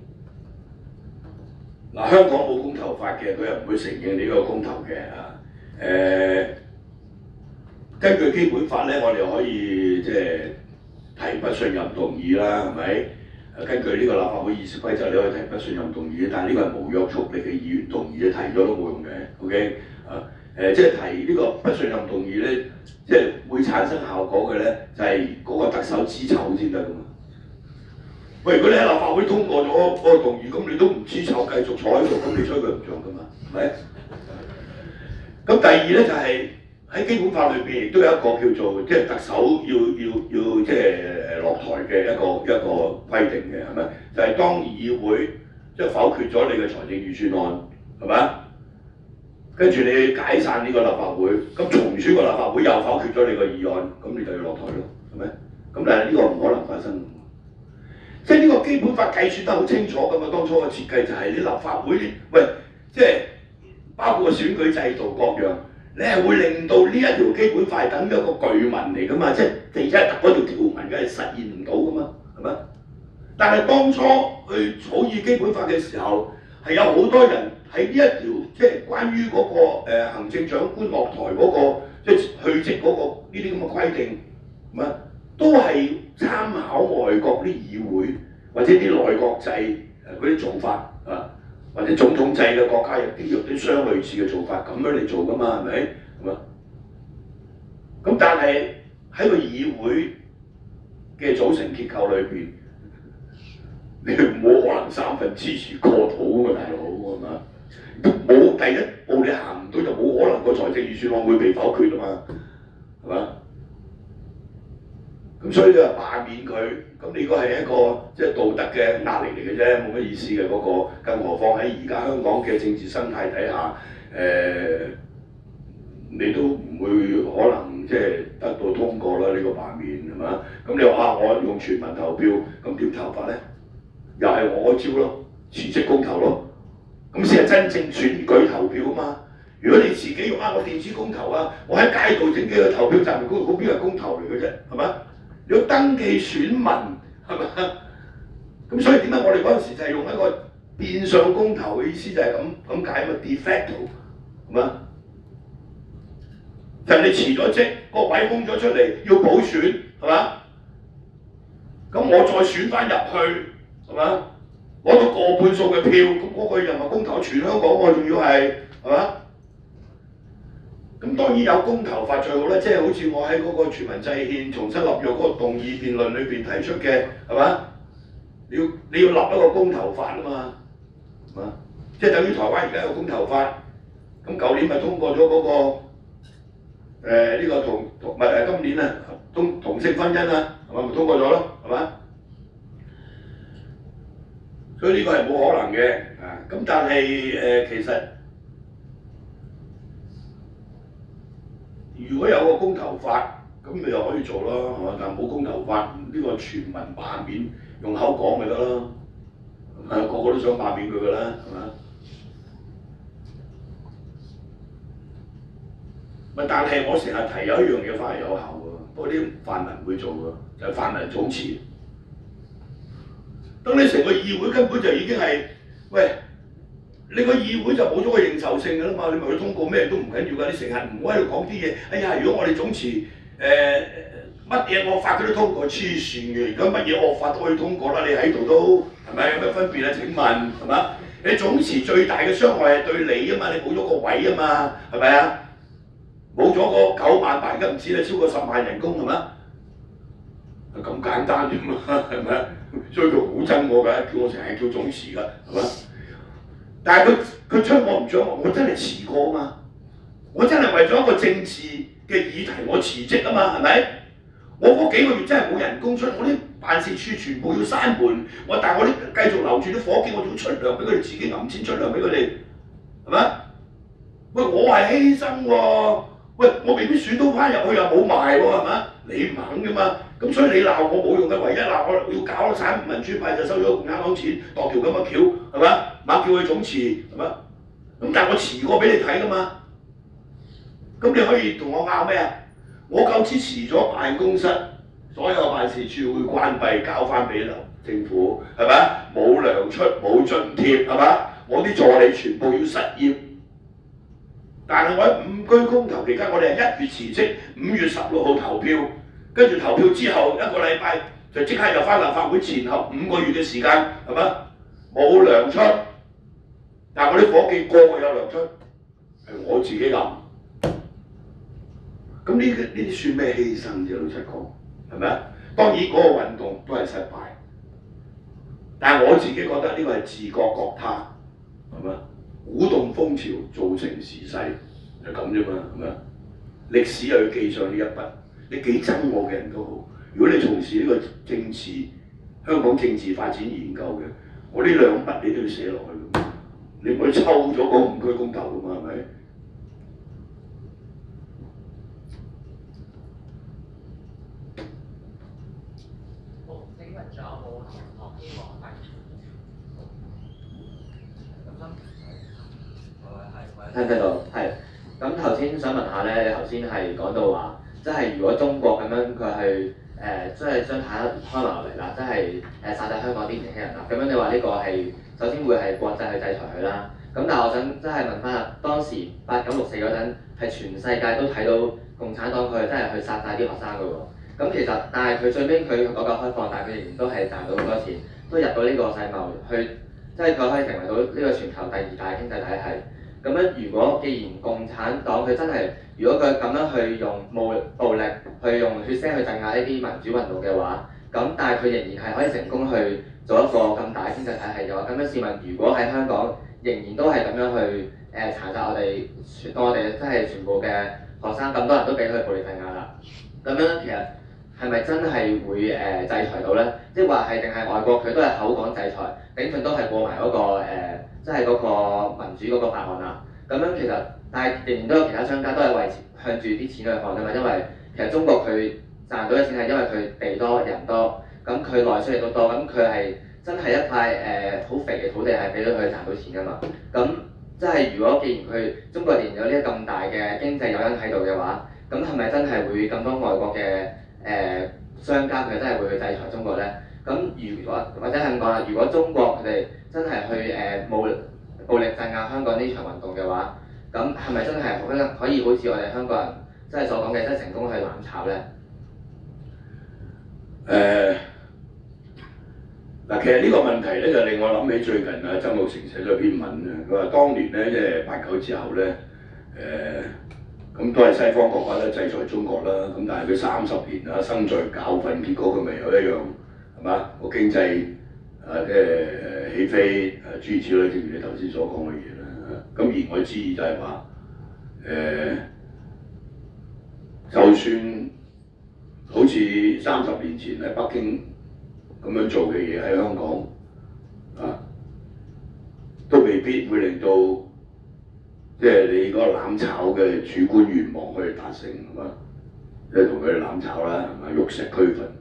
嗱，香港冇公投法嘅，佢又唔會承認呢個公投嘅啊。誒、呃，根據基本法咧，我哋可以即係提不信任動議啦，係咪？根據呢個立法會議事規則，你可以提不信任動議，但係呢個係無約束力嘅議員動議，提咗都冇用嘅。OK 啊？誒，即係提呢個不信任動議咧，即係會產生效果嘅咧，就係、是、嗰個特首知醜先得㗎嘛。喂，如果你喺立法會通過咗嗰個動議，咁你都唔知醜，繼續坐喺度，咁你吹佢唔漲㗎嘛，係咪？咁第二咧就係、是、喺基本法裏邊亦都有一個叫做即係特首要要要即係落台嘅一個一個規定嘅，係咪？就係、是、當議會即係否決咗你嘅財政預算案，係咪？跟住你解散呢個立法會，咁重選個立法會又否決咗你個議案，咁你就要落台咯，係咪？咁但係呢個唔可能發生，即係呢個基本法計算得好清楚㗎嘛。當初嘅設計就係你立法會，喂，即係包括個選舉制度各樣，你係會令到呢一條基本法等於一個巨文嚟㗎嘛，即係地一揼嗰條條文梗係實現唔到㗎嘛，係咪？但係當初去草擬基本法嘅時候，係有好多人喺呢一條即係關於嗰、那個、呃、行政長官落台嗰、那個即係去職嗰、那個呢啲咁嘅規定，咁啊都係參考外國啲議會或者啲內閣制誒嗰啲做法啊，或者總統制嘅國家有啲有啲相類似嘅做法咁樣嚟做㗎嘛，係咪？咁啊，咁但係喺個議會嘅組成結構裏邊，你冇可能三分支持過土㗎，大佬係嘛？冇第一步你行唔到就冇可能個財政預算案會被否決啊嘛，係嘛？咁所以你話罷免佢，咁你個係一個即係道德嘅壓力嚟嘅啫，冇乜意思嘅嗰、那個。更何況喺而家香港嘅政治生態底下，誒、呃、你都唔會可能即係得到通過啦呢、這個罷免係嘛？咁你話啊，我用全民投票，咁點投法咧？又係我招咯，辭職公投咯。咁先係真正選舉投票啊嘛！如果你自己用啊，我電子公投啊，我喺街道整幾個投票站，嗰嗰邊係公投嚟嘅啫，係嘛？你要登記選民係嘛？咁所以點解我哋嗰陣時就係用一個變相公投嘅意思就係咁咁解嘛 de facto 係嘛？就係你辭咗職，個位空咗出嚟要補選係嘛？咁我再選翻入去係嘛？攞到過半數嘅票，咁嗰個又唔係公投全香港喎，仲要係係嘛？咁當然有公投法最好咧，即係好似我喺嗰個全民制憲重新立約嗰個動議辯論裏邊提出嘅係嘛？你要你要立一個公投法啊嘛，係嘛？即係等於台灣而家有公投法，咁舊年咪通過咗嗰、嗰個誒呢、呃呢個同同唔係誒今年啊同同性婚姻啊，係咪咪通過咗咯，係嘛？所以呢個係冇可能嘅啊！咁但係誒、呃，其實如果有個公投法，咁你又可以做咯，係嘛？但係冇公投法，呢、這個全民罷免，用口講咪得咯，係咪？個個都想罷免佢㗎啦，係嘛？咪但係我成日提有一樣嘢反而有效喎，不過啲泛民會做喎，就係、是、泛民總辭。當你成個議會根本就已經係，喂，你個議會就冇咗個認受性㗎啦嘛，你咪去通過咩都唔緊要㗎，你成日唔好喺度講啲嘢，哎呀，如果我哋總辭誒乜嘢惡法佢都通過，黐線嘅，而家乜嘢惡法都可以通過啦，你喺度都係咪有咩分別啊？請問係嘛？你總辭最大嘅傷害係對你啊嘛，你冇咗個位啊嘛，係咪啊？冇咗個九萬八，而家唔知啦，超過十萬人工係嘛？咁簡單啫嘛，係咪？所以佢好憎我㗎，叫我成日叫總辭㗎，係嘛？但係佢佢將我唔將我，我真係辭過啊嘛！我真係為咗一個政治嘅議題，我辭職啊嘛，係咪？我嗰幾個月真係冇人工出，我啲辦事處全部要閂門，我但係我啲繼續留住啲伙計，我仲要出糧俾佢哋，自己揞錢出糧俾佢哋，係咪？喂，我係犧牲喎！喂，我未必選到翻入去又冇賣喎，係嘛？你唔肯㗎嘛？咁所以你鬧我冇用嘅，唯一鬧我要搞省民主派就收咗共產黨錢，度條咁嘅橋，係嘛？猛叫佢總辭，係嘛？咁但係我辭過俾你睇㗎嘛？咁你可以同我拗咩啊？我夠支持咗辦公室，所有辦事處會關閉，交翻俾政府，係咪？冇糧出，冇津貼，係嘛？我啲助理全部要失業。但係我喺五居公投期間，我哋係一月辭職，五月十六號投票，跟住投票之後一個禮拜就即刻入翻立法會，前後五個月嘅時間，係嘛？冇糧出，但係我啲伙計個個有糧出，係我自己揞。咁呢呢啲算咩犧牲啫？老實講，係咪啊？當然嗰個運動都係失敗，但係我自己覺得呢個係自覺覺他，係咪？鼓動風潮，造成時勢，就咁啫嘛，係咪啊？歷史又要記上呢一筆，你幾憎我嘅人都好，如果你從事呢個政治香港政治發展研究嘅，我呢兩筆你都要寫落去㗎嘛，你唔可以抽咗嗰五區公投㗎嘛，係咪？ 好，請問仲有冇同學希望發言？聽唔聽到？係。咁頭先想問下咧，你頭先係講到話，即係如果中國咁樣佢去誒，即係將坦克開埋落嚟啦，即係誒殺晒香港啲年輕人啦。咁樣你話呢個係首先會係國際去制裁佢啦。咁但係我想真係問翻下，當時八九六四嗰陣係全世界都睇到共產黨佢真係去殺晒啲學生㗎喎。咁其實但係佢最尾佢改革開放，但係佢仍然都係賺到好多錢，都入到呢個世貿去，即係佢可以成為到呢個全球第二大經濟體系。咁樣如果既然共產黨佢真係，如果佢咁樣去用武暴力，去用血腥去鎮壓呢啲民主運動嘅話，咁但係佢仍然係可以成功去做一個咁大嘅經濟體系嘅話，咁樣試問，如果喺香港仍然都係咁樣去誒殘殺我哋，當我哋真係全部嘅學生咁多人都俾佢暴力鎮壓啦，咁樣其實係咪真係會誒、呃、制裁到咧？即係話係定係外國佢都係口講制裁，頂盡都係過埋嗰、那個、呃、即係嗰個民主嗰個法案啦。咁樣其實，但係仍然都有其他商家都係為向住啲錢去看㗎嘛，因為其實中國佢賺到嘅錢係因為佢地多人多，咁佢內需亦都多，咁佢係真係一塊誒好、呃、肥嘅土地係俾到佢賺到錢㗎嘛。咁即係如果既然佢中國仍然有呢咁大嘅經濟誘因喺度嘅話，咁係咪真係會咁多外國嘅誒、呃、商家佢真係會去制裁中國咧？咁如果或者係咁講啦，如果中國佢哋真係去誒冇、呃、暴力鎮壓香港呢場運動嘅話，咁係咪真係可可以好似我哋香港人即係所講嘅，真係成功去攬炒咧？ 誒嗱、呃，其實呢個問題咧就令我諗起最近啊，曾鈺成寫咗篇文啊，佢話當年咧即係八九之後咧，誒、咁都係西方國家咧制裁中國啦，咁但係佢三十年啊生在教訓，結果佢咪有一樣係嘛個經濟啊即係起飛啊諸如此類，正如你頭先所講嘅嘢啦。咁言外之意就係話誒，就算好似三十年前喺北京咁樣做嘅嘢喺香港啊，都未必會令到即係你嗰個攬炒嘅主觀願望可以達成係嘛？即係同佢哋攬炒啦，係嘛？玉石俱焚。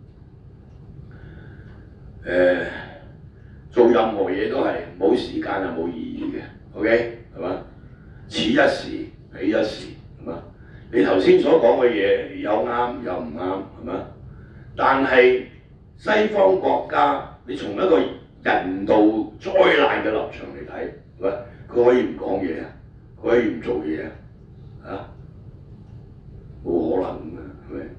誒、呃，做任何嘢都係冇時間係冇意義嘅 ，OK 係嘛？此一時彼一時係嘛？你頭先所講嘅嘢有啱有唔啱係嘛？但係西方國家，你從一個人道災難嘅立場嚟睇，係嘛？佢可以唔講嘢啊，佢可以唔做嘢啊，啊，冇可能㗎，係咪？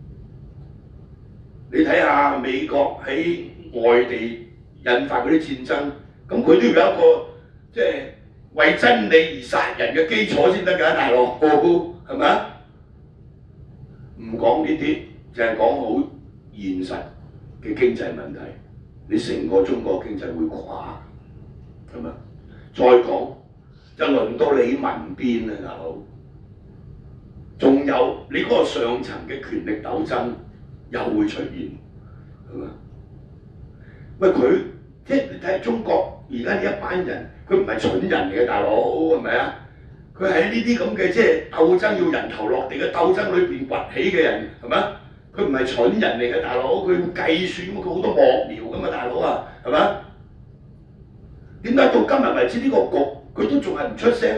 你睇下美國喺外地引發嗰啲戰爭，咁佢都要有一個即係為真理而殺人嘅基礎先得㗎，大佬係咪啊？唔講呢啲，就係講好現實嘅經濟問題，你成個中國經濟會垮，係咪？再講就輪到你民邊啦，大佬。仲有你嗰個上層嘅權力鬥爭又會出現，係咪？喂，佢即係你睇中國而家呢一班人，佢唔係蠢人嚟嘅，大佬係咪啊？佢喺呢啲咁嘅即係鬥爭要人頭落地嘅鬥爭裏邊崛起嘅人，係咪？佢唔係蠢人嚟嘅，大佬，佢會計算㗎嘛，佢好多幕僚㗎嘛，大佬啊，係咪？點解到今日為止呢個局佢都仲係唔出聲？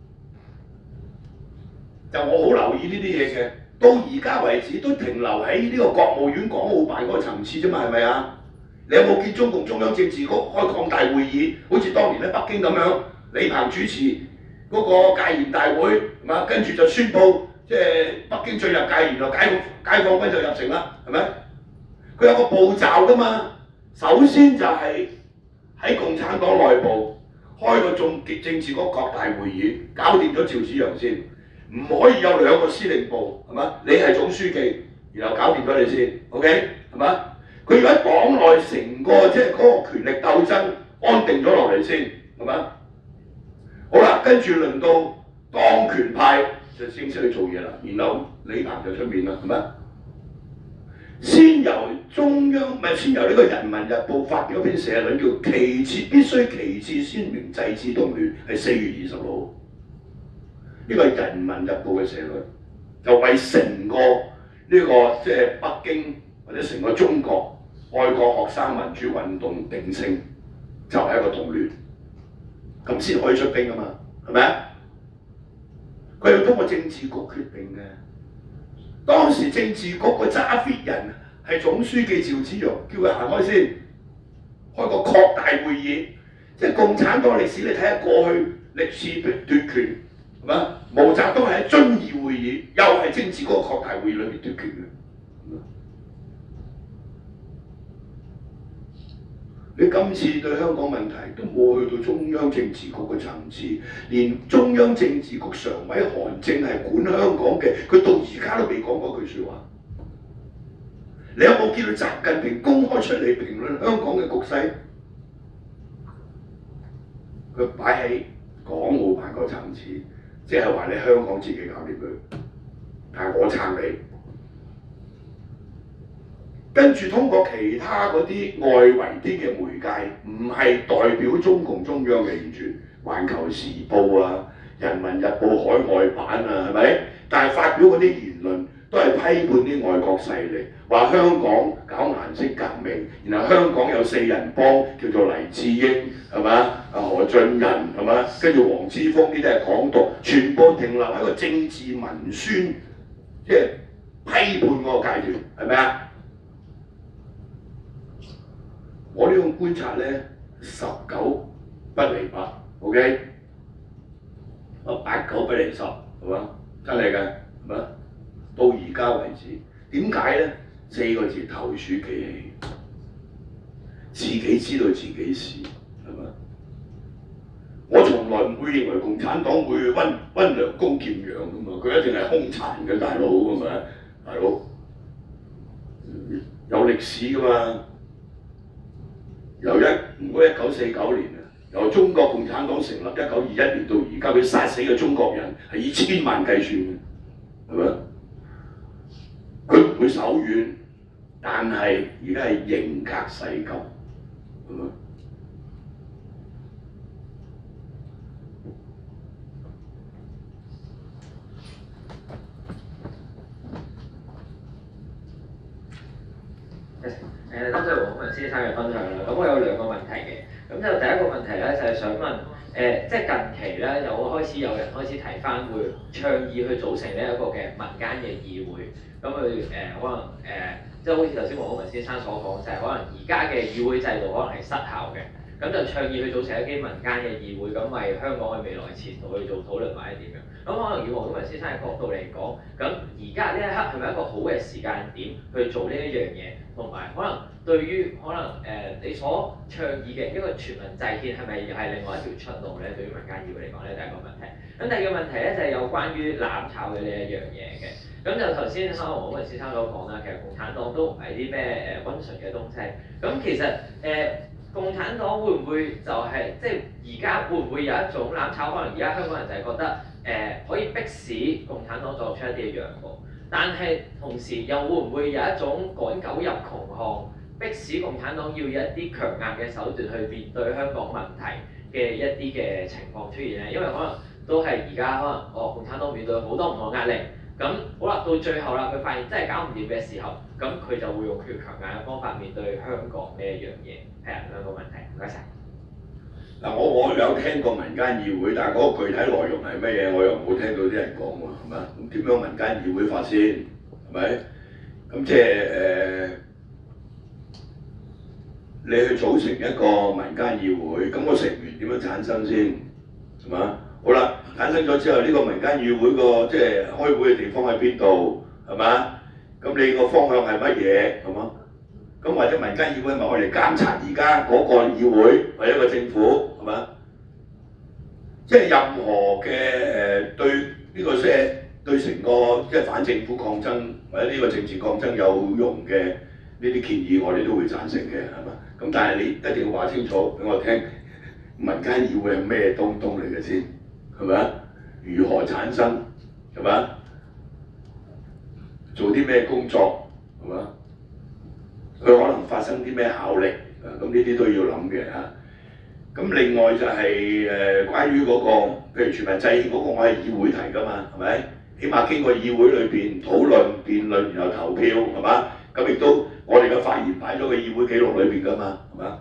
就我好留意呢啲嘢嘅，到而家為止都停留喺呢個國務院港澳辦嗰個層次啫嘛，係咪啊？你有冇見中共中央政治局開擴大會議？好似當年喺北京咁樣，李鵬主持嗰個戒嚴大會，係嘛？跟住就宣布即係北京進入戒嚴，就解放解放軍就入城啦，係咪？佢有個步驟㗎嘛。首先就係喺共產黨內部開個政政治局擴大會議，搞掂咗趙紫陽先，唔可以有兩個司令部，係嘛？你係總書記，然後搞掂咗你先 ，OK 係嘛？佢要喺黨內成個即係嗰個權力鬥爭安定咗落嚟先，係嘛？好啦，跟住輪到當權派就正式去做嘢啦，然後李鵬就出面啦，係咪？先由中央咪先由呢個《人民日報》發表篇社論叫旗幟必須旗幟鮮明制止動亂，係四月二十號。呢個係《人民日報》嘅社論，就為成個呢、這個即係北京或者成個中國愛國學生民主運動定性，就係、是、一個動亂，咁先可以出兵啊嘛，係咪啊？佢要通過政治局決定嘅。當時政治局個揸 fit 人係總書記趙紫陽，叫佢行開先，開個擴大會議，即係共產黨歷史你睇下過去歷次奪權係嘛？毛澤東係喺遵義會議，又係政治局擴大會議裏面奪權嘅。你今次對香港問題都冇去到中央政治局嘅層次，連中央政治局常委韓正係管香港嘅，佢到而家都未講過句説話。你有冇見到習近平公開出嚟評論香港嘅局勢？佢擺喺港澳辦個層次，即係話你香港自己搞掂佢，但係我撐你。跟住通過其他嗰啲外圍啲嘅媒介，唔係代表中共中央嘅完全，《環球時報》啊，《人民日報》海外版啊，係咪？但係發表嗰啲言論都係批判啲外國勢力，話香港搞顏色革命，然後香港有四人幫叫做黎智英，係嘛？啊何俊仁係嘛？跟住黃之鋒呢啲係港獨，全部停留喺個政治文宣，即係批判嗰個階段，係咪啊？我呢種觀察咧，十九不離八 ，OK？ 啊八九不離十，係嘛？真係㗎，係嘛？到而家為止，點解咧？四個字投鼠忌器，自己知道自己事，係嘛？我從來唔會認為共產黨會溫溫良恭儉讓㗎嘛，佢一定係兇殘嘅大佬㗎嘛，大佬有歷史㗎嘛。由一唔該一九四九年啊，由中國共產黨成立一九二一年到而家，佢殺死嘅中國人係以千萬計算嘅，係咪？佢唔會手軟，但係而家係刑格世急，係咪？ 誒，多謝黃孔文先生嘅分享啦。咁我有兩個問題嘅。咁就第一個問題咧，就係、是、想問誒、呃，即係近期咧，有開始有人開始提翻會倡議去組成呢一個嘅民間嘅議會。咁佢誒可能誒、呃，即係好似頭先黃孔文先生所講，就係、是、可能而家嘅議會制度可能係失效嘅。咁就倡議去組成一啲民間嘅議會，咁為香港嘅未來前途去做討論或者點樣？咁可能以黃孔文先生嘅角度嚟講，咁而家呢一刻係咪一個好嘅時間點去做呢一樣嘢？同埋可能對於可能誒、呃、你所倡議嘅一個全民制憲係咪又係另外一條出路咧？對於民間議會嚟講咧，第一個問題。咁第二個問題咧就係、是、有關於攬炒嘅呢一樣嘢嘅。咁就頭先可能黃孔文先生所講啦，其實共產黨都唔係啲咩誒溫順嘅東西。咁其實誒、呃、共產黨會唔會就係、是、即係而家會唔會有一種攬炒？可能而家香港人就係覺得誒、呃、可以迫使共產黨作出一啲嘅讓步。但係同時又會唔會有一種趕狗入窮巷，迫使共產黨要有一啲強硬嘅手段去面對香港問題嘅一啲嘅情況出現咧？因為可能都係而家可能哦，共產黨面對好多唔同壓力，咁好啦，到最後啦，佢發現真係搞唔掂嘅時候，咁佢就會用佢強硬嘅方法面對香港呢一樣嘢。係啊，兩個問題，唔該晒。 嗱，我我有聽過民間議會，但係嗰個具體內容係乜嘢，我又冇聽到啲人講喎，係咪？咁點樣民間議會法先？係咪？咁即係誒、呃，你去組成一個民間議會，咁個成員點樣產生先？係嘛？好啦，產生咗之後，呢、這個民間議會個即係開會嘅地方喺邊度？係嘛？咁你個方向係乜嘢？係嘛？咁或者民間議會咪我哋監察而家嗰個議會或者個政府係嘛？即係任何嘅誒、呃、對呢個即係對成個即係反政府抗爭或者呢個政治抗爭有用嘅呢啲建議，我哋都會贊成嘅係嘛？咁但係你一定要話清楚俾我聽，民間議會係咩東東嚟嘅先係咪啊？如何產生係嘛？做啲咩工作係嘛？佢可能發生啲咩效力啊？咁呢啲都要諗嘅嚇。咁另外就係、是、誒、呃、關於嗰、那個，譬如全民制憲嗰個，我係議會提㗎嘛，係咪？起碼經過議會裏邊討論、辯論，然後投票，係嘛？咁亦都我哋嘅發言擺咗個議會記錄裏邊㗎嘛，係嘛？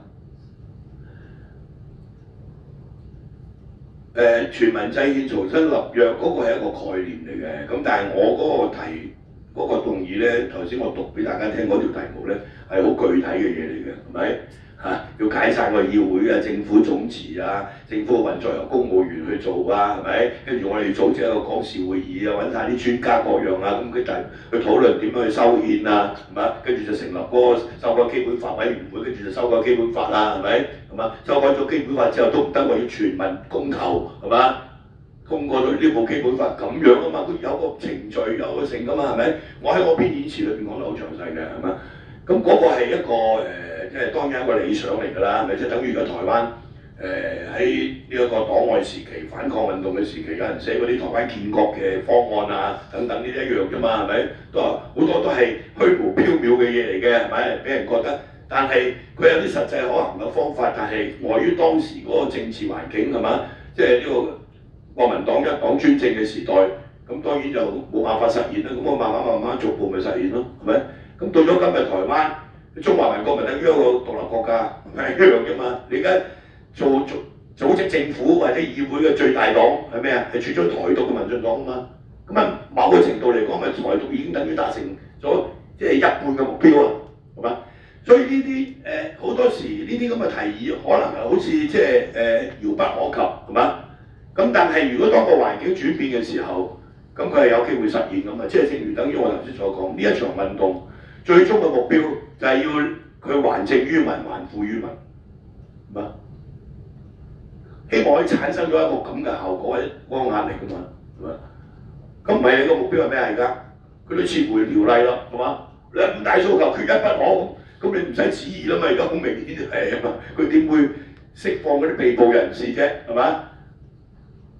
誒、呃、全民制憲重新立約嗰、那個係一個概念嚟嘅，咁但係我嗰個提嗰、那個動議咧，頭先我讀俾大家聽嗰條題目咧係好具體嘅嘢嚟嘅，係咪？嚇、啊！要解散個議會啊，政府總辭啊，政府嘅運作由公務員去做啊，係咪？跟住我哋組織一個港事會議啊，揾晒啲專家各樣啊，咁佢就去討論點樣去修憲啊，係咪？跟住就成立嗰個修改基本法委員會，跟住就修改基本法啦，係咪？係嘛？修改咗基本法之後都唔得，我要全民公投，係嘛？通過咗呢部基本法咁樣啊嘛，佢有個程序有個成噶嘛，係咪？我喺我篇演辭裏邊講得好詳細嘅，係嘛？咁嗰個係一個誒。呃即係當然一個理想嚟㗎啦，咪即係等於而家台灣誒喺呢一個黨外時期、反抗運動嘅時期，有人寫嗰啲台灣建國嘅方案啊等等呢啲一樣啫嘛，係咪？都話好多都係虛無縹緲嘅嘢嚟嘅，係咪？俾人覺得，但係佢有啲實際可行嘅方法，但係礙於當時嗰個政治環境係嘛，即係呢個國民黨一黨專政嘅時代，咁當然就冇辦法實現啦。咁我慢慢慢慢逐步咪實現咯，係咪？咁到咗今日台灣。中華民國咪等於一個獨立國家，係一樣啫嘛。你而家做組組織政府或者議會嘅最大黨係咩啊？係主張台獨嘅民進黨啊嘛。咁啊，某個程度嚟講，咪台獨已經等於達成咗即係一半嘅目標啊，係嘛？所以呢啲誒好多時呢啲咁嘅提議，可能係好似即係誒遙不可及，係嘛？咁但係如果當個環境轉變嘅時候，咁佢係有機會實現㗎嘛。即係正如等於我頭先所講，呢一場運動最終嘅目標。就係要佢還政於民，還富於民，係嘛？希望可以產生咗一個咁嘅效果，嗰個壓力㗎嘛，係嘛？咁唔係你個目標係咩而家？佢都撤回條例啦，係嘛？你五大訴求缺一不可咁，咁你唔使旨意啦嘛，而家好明顯係啊嘛，佢點會釋放嗰啲被捕人士啫，係嘛？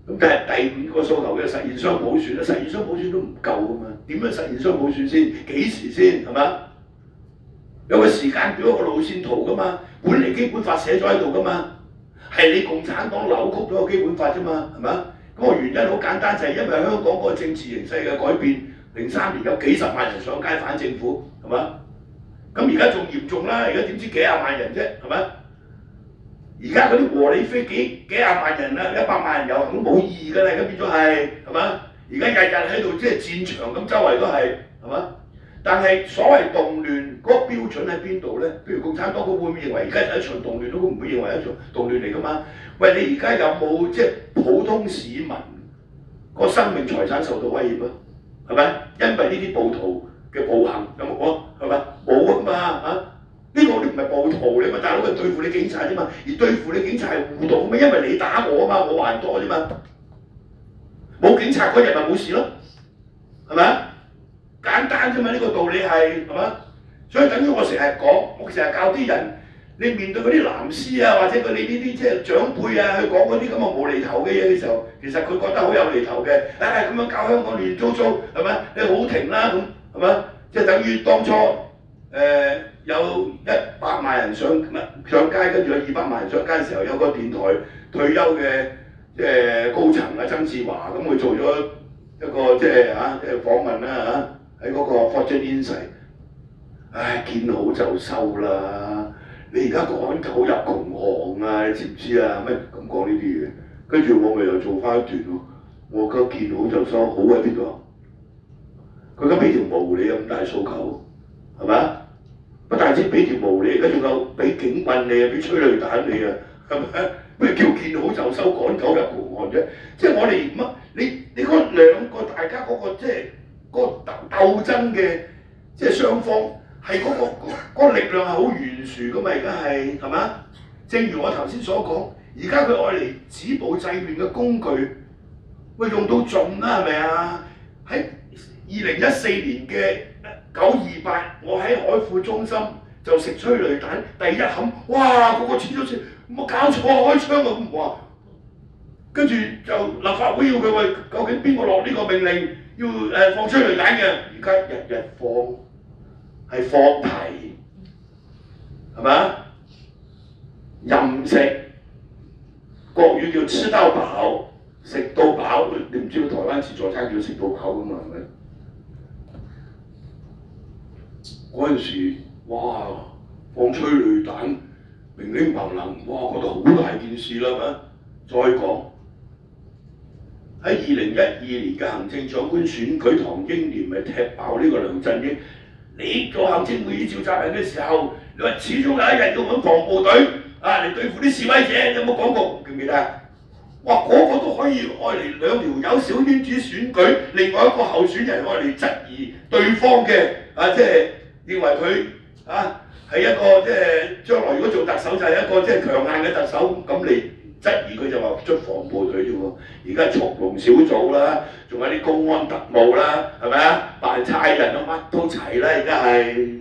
咁但係第五個訴求嘅實現雙普選咧，實現雙普選都唔夠啊嘛，點樣實現雙普選先？幾時先係嘛？有個時間表，有個路線圖噶嘛，本嚟基本法寫咗喺度噶嘛，係你共產黨扭曲咗個基本法啫嘛，係嘛？咁個原因好簡單，就係因為香港嗰個政治形勢嘅改變，零三年有幾十萬人上街反政府，係嘛？咁而家仲嚴重啦，而家點知幾廿萬人啫，係咪？而家嗰啲和理非幾幾廿萬人啦，一百萬人遊行都冇意義㗎啦，而家變咗係係嘛？而家日日喺度即係戰場咁，周圍都係係嘛？但係所謂動亂嗰個標準喺邊度咧？譬如共產黨佢會唔會認為而家係一場動亂，都唔會認為係一場動亂嚟㗎嘛？喂，你而家有冇即係普通市民個生命財產受到威脅啊？係咪？因為呢啲暴徒嘅暴行有冇講係咪？冇啊嘛嚇！呢個你唔係暴徒嚟嘛，大佬係對付你警察啫嘛，而對付你警察係互動嘛，因為你打我啊嘛，我還多啫嘛。冇警察嗰日咪冇事咯，係咪啊？簡單啫嘛，呢、這個道理係係嘛？所以等於我成日講，我成日教啲人，你面對嗰啲藍絲啊，或者佢哋呢啲即係長輩啊，去講嗰啲咁嘅無厘頭嘅嘢嘅時候，其實佢覺得好有厘頭嘅。唉、哎，咁樣教香港亂糟糟係咪？你好停啦咁係咪？即係等於當初誒、呃、有一百萬人上上街，跟住有二百萬人上街嘅時候，有個電台退休嘅即係高層啊曾志華，咁佢做咗一個即係嚇即係訪問啦嚇，喺嗰個 Fortune Insight， 唉見好就收啦！你而家趕狗入窮巷啊，你知唔知啊？咩咁講呢啲嘢？跟住我咪又做翻一段喎，我而家見好就收，好喺邊度啊？佢而家俾條毛你咁大訴求，係咪啊？不但止俾條毛你，而家仲有俾警棍你啊，俾催淚彈你啊，係咪？咩叫見好就收，趕狗入窮巷啫？即係我哋乜？你你嗰兩個大家嗰、嗰個即係嗰個鬥爭嘅即係雙方係嗰、嗰個嗰、嗰個力量係好懸殊噶嘛？而家係係嘛？正如我頭先所講，而家佢愛嚟止暴制亂嘅工具，喂用到盡啦，係咪啊？喺二零一四年嘅九二八，我喺海富中心就食催淚彈，第一冚，哇！個個黐咗線，冇搞錯開槍啊咁話，跟住就立法會要佢喂，究竟邊個落呢個命令要誒、呃、放催淚彈嘅？而家日日放，係放題，係咪？任食，國語叫吃到飽，食到飽，你唔知道台灣自助餐叫食到飽噶嘛？係咪？嗰陣時，哇！放催淚彈，明明砰能，哇！覺得好大件事啦，係咪？再講喺二零一二年嘅行政長官選舉，唐英年咪踢爆呢個梁振英。你做行政會議召集人嘅時候，你話始終有一日要揾防暴隊啊嚟對付啲示威者，有冇講過？記唔記得啊？哇！嗰、那個都可以愛嚟兩條友小圈子選舉，另外一個候選人愛嚟質疑對方嘅啊，即係認為佢啊係一個即係將來如果做特首就係一個即係強硬嘅特首，咁你質疑佢就話出防暴隊啫喎。而家速龍小組啦，仲有啲公安特務啦，係咪啊？扮差人啊，乜都齊啦，而家係。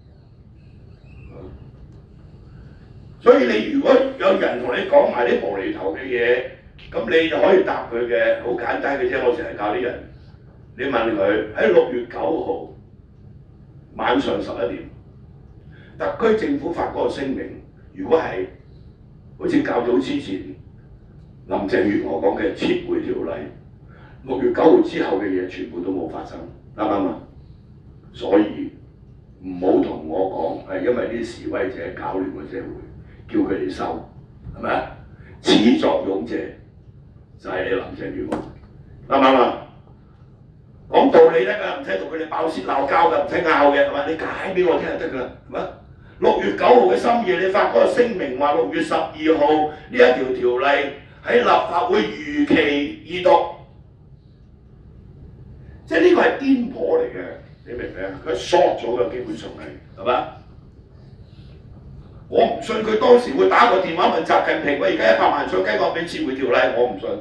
所以你如果有人同你講埋啲無厘頭嘅嘢，咁你就可以答佢嘅，好簡單嘅啫。我成日教啲人，你問佢喺六月九號晚上十一點，特區政府發嗰個聲明，如果係好似較早之前林鄭月娥講嘅撤回條例，六月九號之後嘅嘢全部都冇發生，啱唔啱啊？所以唔好同我講係因為啲示威者搞亂個社會，叫佢哋收，係咪啊？始作俑者就係你林鄭月娥，啱唔啱啊？講道理得㗎，唔使同佢哋爆泄鬧交㗎，唔使拗嘅，係嘛？你解俾我聽就得㗎啦，係嘛？六月九號嘅深夜，你發嗰個聲明話六月十二號呢一條條例喺立法會如期二讀，即係呢個係顛簸嚟嘅，你明唔明啊？佢 short 咗嘅，基本上係，係嘛？我唔信佢當時會打個電話問習近平，喂，而家一百萬上街，我俾撤回條例，我唔信，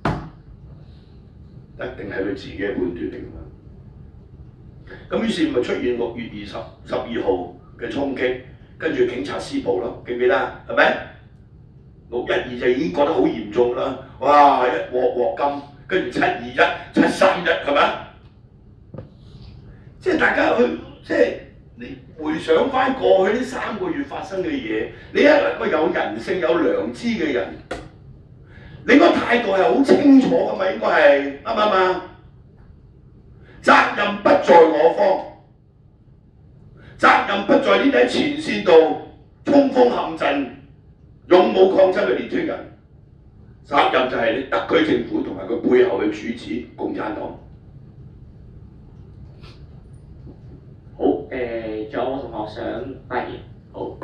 一定係佢自己嘅判斷嚟㗎嘛。咁於是咪出現六月二十十二號嘅衝擊，跟住警察施暴咯，記唔記得？係咪？ 六一二就已經覺得好嚴重啦，哇！一鑊鑊金，跟住七二一、七三一係咪？即係大家去即係你回想翻過去呢三個月發生嘅嘢，你一個有人性、有良知嘅人，你個態度係好清楚㗎嘛，應該係啱唔啱啊？責任不在我方，責任不在呢啲喺前線度衝鋒陷陣、勇武抗爭嘅年青人，責任就係你特區政府同埋佢背後嘅主子共產黨。 好，誒，仲有冇同學想發言？好。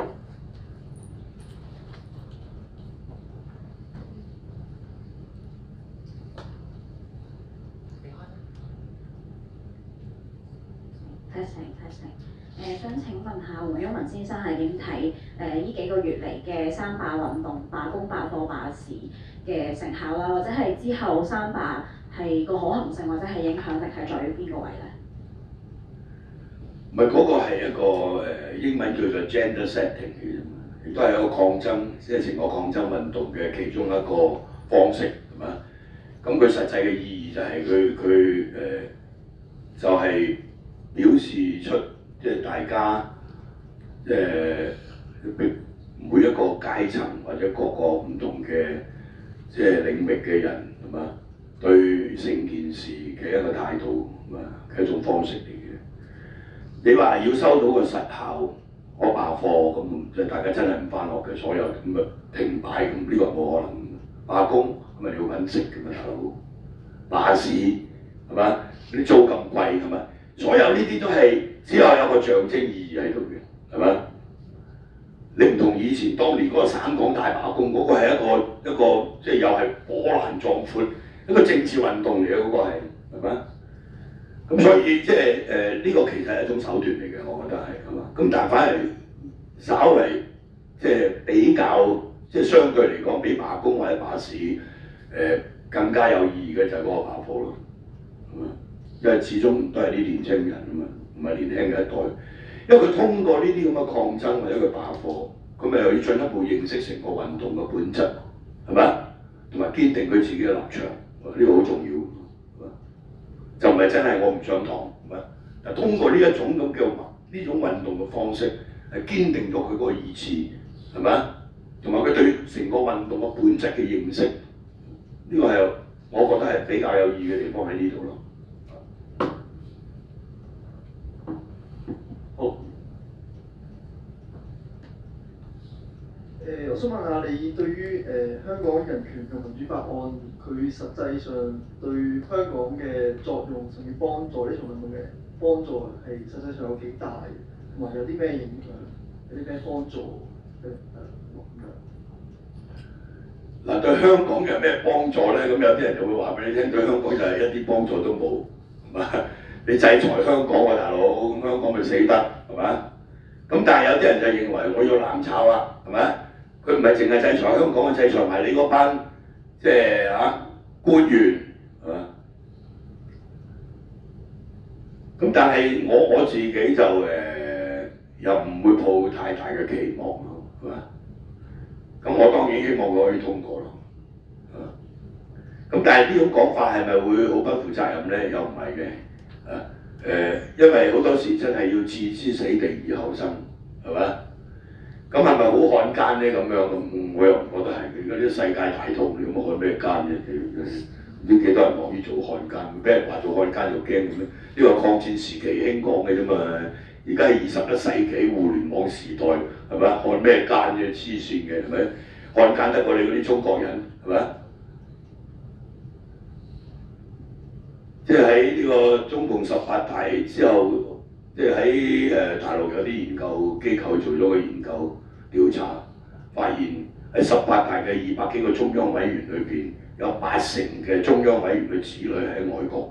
testing testing 誒，想請問下黃毓民先生係點睇誒呢幾個月嚟嘅三罷運動、罷工、罷課、罷市嘅成效啦，或者係之後三罷係個可行性或者係影響力係在於邊個位咧？ 唔係嗰個係一個誒英文叫做 gender setting 嘅啫嘛，亦都係一個抗爭，即係成個抗爭運動嘅其中一個方式係嘛？咁佢實際嘅意義就係佢佢誒就係、是。表示出即係大家誒、呃、每一個階層或者各個唔同嘅即係領域嘅人係嘛，對成件事嘅一個態度係嘛嘅一種方式嚟嘅。你話要收到個實效，我罷課咁，即係大家真係唔返學嘅，所有咁啊停擺咁，呢個冇可能。罷工咁咪你要揾食㗎嘛，大佬。罷市係嘛？你租咁貴係嘛？所有呢啲都係只有有個象徵意義喺度嘅，係咪？你唔同以前當年嗰個省港大罷工嗰、那個係一個一個即係又係波瀾壯闊一個政治運動嚟嘅嗰個係，係咪？咁所以即係誒呢個其實係一種手段嚟嘅，我覺得係係嘛。咁但係反而稍為即係比較即係相對嚟講，比罷工或者罷市誒、呃、更加有意義嘅就係嗰個罷課咯，係嘛？因為始終都係啲年青人啊嘛，唔係年輕嘅一代。因為佢通過呢啲咁嘅抗爭或者佢罷課，佢咪又要進一步認識成個運動嘅本質，係咪？同埋堅定佢自己嘅立場，呢、這個好重要。就唔係真係我唔上堂，係咪？但通過呢一種咁叫呢種運動嘅方式，係堅定咗佢嗰個意志，係咪？同埋佢對成個運動嘅本質嘅認識，呢、這個係我覺得係比較有意義嘅地方喺呢度咯。 誒，我想問下你對於誒、呃、香港人權同民主法案，佢實際上對香港嘅作用甚至幫助呢場運動嘅幫助係實際上有幾大，同埋有啲咩影響，有啲咩幫助嘅誒？ 嗱，對香港有咩幫助咧？咁有啲人就會話俾你聽，對香港就係一啲幫助都冇，係嘛？你制裁香港喎，大佬，咁香港咪死得，係嘛？咁但係有啲人就認為我要攬炒啦，係咪？佢唔係淨係制裁香港，制裁埋你嗰班即係啊官員，係嘛？咁但係我我自己就誒、呃、又唔會抱太大嘅期望咯，係嘛？咁我當然希望佢可以通過咯，係嘛？咁但係呢種講法係咪會好不負責任咧？又唔係嘅，啊誒、呃，因為好多時真係要置之死地而後生，係嘛？咁係咪好漢奸咧？咁樣咁，我又唔覺得係。而家啲世界大同，你咁漢咩奸啫？唔知幾多人樂於做漢奸，俾人話做漢奸就驚咁咩？呢個抗戰時期興講嘅啫嘛。而家係二十一世紀互聯網時代，係咪？漢咩奸啫？黐線嘅係咪？漢奸得過你嗰啲中國人係咪？即係喺呢個中共十八大之後，即係喺誒大陸有啲研究機構做咗個研究。調查發現喺十八大嘅二百幾個中央委員裏邊，有八成嘅中央委員嘅子女係喺外國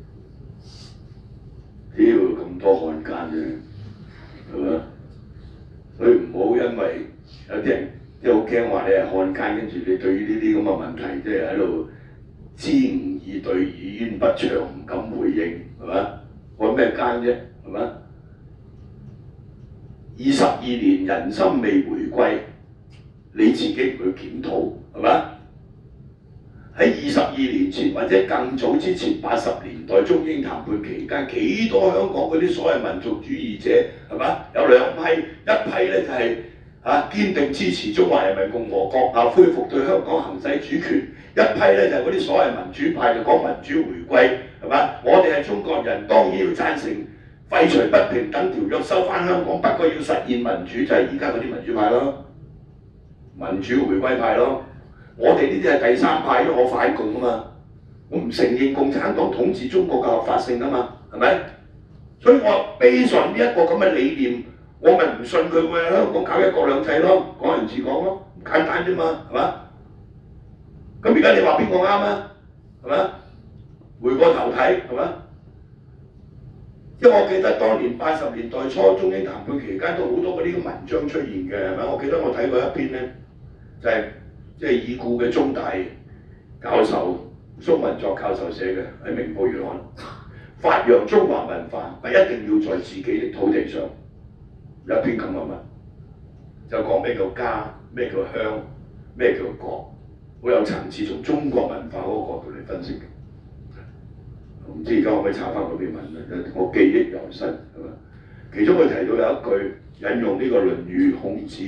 嘅。屌咁多漢奸啫，係咪？所以唔好因為有啲人即係好驚話你係漢奸，跟住你對於呢啲咁嘅問題即係喺度支吾以對，語焉不詳，唔敢回應，係咪？漢咩奸啫，係咪？二十二年人心未回歸， 你自己唔去檢討，係咪？喺二十二年前或者更早之前，八十年代中英談判期間，幾多香港嗰啲所謂民族主義者係嘛？有兩批，一批咧就係、是、啊堅定支持中華人民共和國啊恢復對香港行使主權，一批咧就係嗰啲所謂民主派就講民主回歸，係嘛？我哋係中國人，當然要贊成廢除不平等條約，收翻香港，不過要實現民主，就係而家嗰啲民主派咯，民主回歸派咯。我哋呢啲係第三派，因為我反共啊嘛，我唔承認共產黨統治中國嘅合法性啊嘛，係咪？所以我基於呢一個咁嘅理念，我咪唔信佢會喺香港搞一國兩制咯，港人治港咯，簡單啫嘛，係嘛？咁而家你話邊個啱啊？係咪？回過頭睇係咪？因為我記得當年八十年代初中英談判期間都好多嗰啲文章出現嘅，係咪？我記得我睇過一篇咧，就係、是。即係已故嘅中大教授蘇文作教授寫嘅喺《明報月刊》，發揚中華文化不一定要在自己的土地上，有一篇咁嘅文，就講咩叫家，咩叫鄉，咩叫國，好有層次，從中國文化嗰個角度嚟分析嘅。唔知而家可唔可以查翻嗰篇文咧？我記憶猶新係嘛？其中佢提到有一句引用呢個《論語》孔子。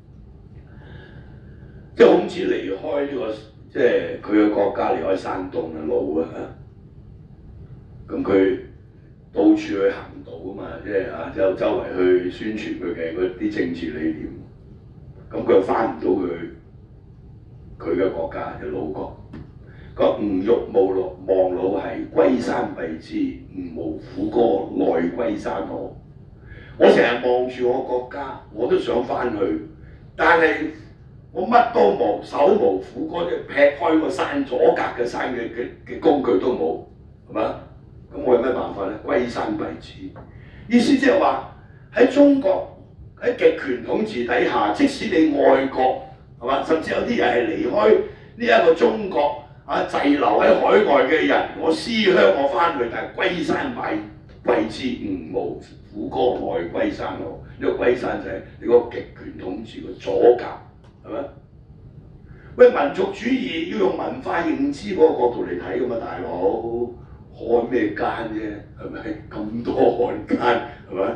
即係孔子離開呢、這個，即係佢嘅國家離開山東啊路啊，咁佢到處去行道啊嘛，即係啊就周圍去宣傳佢嘅嗰啲政治理念，咁佢又翻唔到佢佢嘅國家嘅魯國。講吾欲望老望老兮，歸山避之，吾無苦歌，奈歸山何？我成日望住我國家，我都想翻去，但係我乜都冇，手無苦歌，即係劈開個山阻隔嘅山嘅嘅嘅工具都冇，係嘛？咁我有咩辦法咧？歸山避之，意思即係話喺中國喺極權統治底下，即使你愛國，係嘛？甚至有啲人係離開呢一個中國啊，滯留喺海外嘅人，我思鄉我翻去，但係歸山避避之，吾無苦歌，奈歸山何？呢個歸山就係你個極權統治嘅阻隔。係咪？喂，民族主義要用文化認知嗰個角度嚟睇㗎嘛，大佬，漢咩奸啫？係咪？咁多漢奸係咪？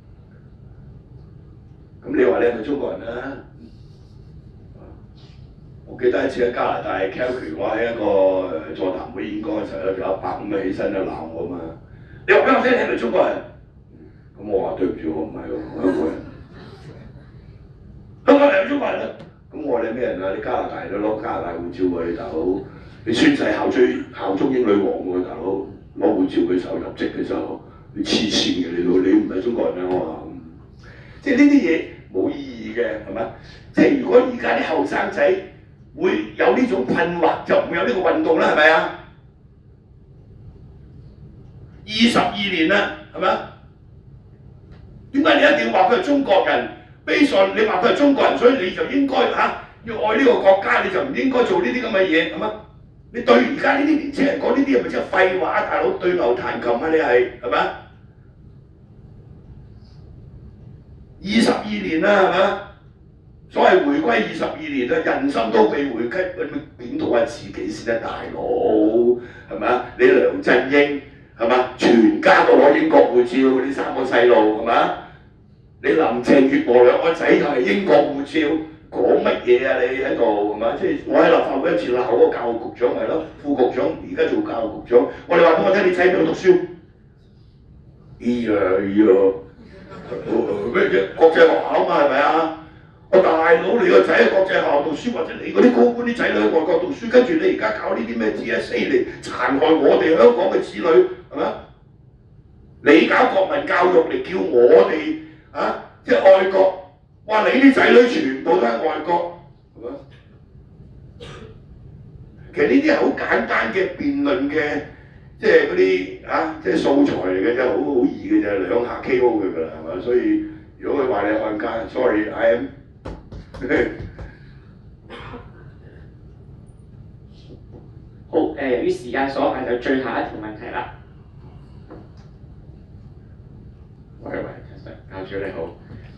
咁你話你係咪中國人啊？我記得一次喺加拿大 Calgary， 我喺一個誒座談會演講嘅時候，有條阿伯咁啊起身就鬧我嘛。你話俾我聽，你係咪中國人？咁我話對唔住，我唔係喎，我香港人。香港人係中國人啊！咁我話你咩人啊？你加拿大都攞加拿大護照喎，你大佬，你宣誓效忠效忠英女王喎，大佬，攞護照嘅時候入籍嘅時候，你黐線嘅你佬，你唔係中國人啊！我話，即係呢啲嘢冇意義嘅，係咪？即係如果而家啲後生仔會有呢種困惑，就唔會有呢個運動啦，係咪啊？二十二年啦，係咪？點解你一定要話佢係中國人？Based on你話佢係中國人，所以你就應該嚇、啊、要愛呢個國家，你就唔應該做呢啲咁嘅嘢，係嘛？你對而家呢啲年青人講呢啲係咪真係廢話？大佬對牛彈琴啊！你係係咪？二十二年啦，係嘛？所謂回歸二十二年啊，人心都被回歸，你檢討下自己先得，大佬係咪？你梁振英係嘛？全家都攞英國護照，呢三個細路係嘛？你林鄭月娥兩個仔又係英國護照，講乜嘢啊？你喺度係嘛？即係我喺立法會一次鬧嗰個教育局長係咯，副局長而家做教育局長，我哋話俾我聽，你仔喺邊度讀書？咿呀咿呀，咩嘢國際學校嘛係咪啊？我大佬你個仔喺國際學校讀書，或者你嗰啲高官啲仔女喺外國讀書，跟住你而家搞呢啲咩 D S A 嚟殘害我哋香港嘅子女係咪？你搞國民教育嚟叫我哋？啊！即係愛國，哇！你啲仔女全部都喺外國，係嘛？其實呢啲係好簡單嘅辯論嘅，即係嗰啲啊，即係素材嚟嘅啫，好好易嘅啫，兩下 K O 佢㗎啦，係嘛？所以如果佢話你漢奸 ，sorry，I am 好誒，由於時間所限，就最後一條問題啦。 喂喂，教主你好。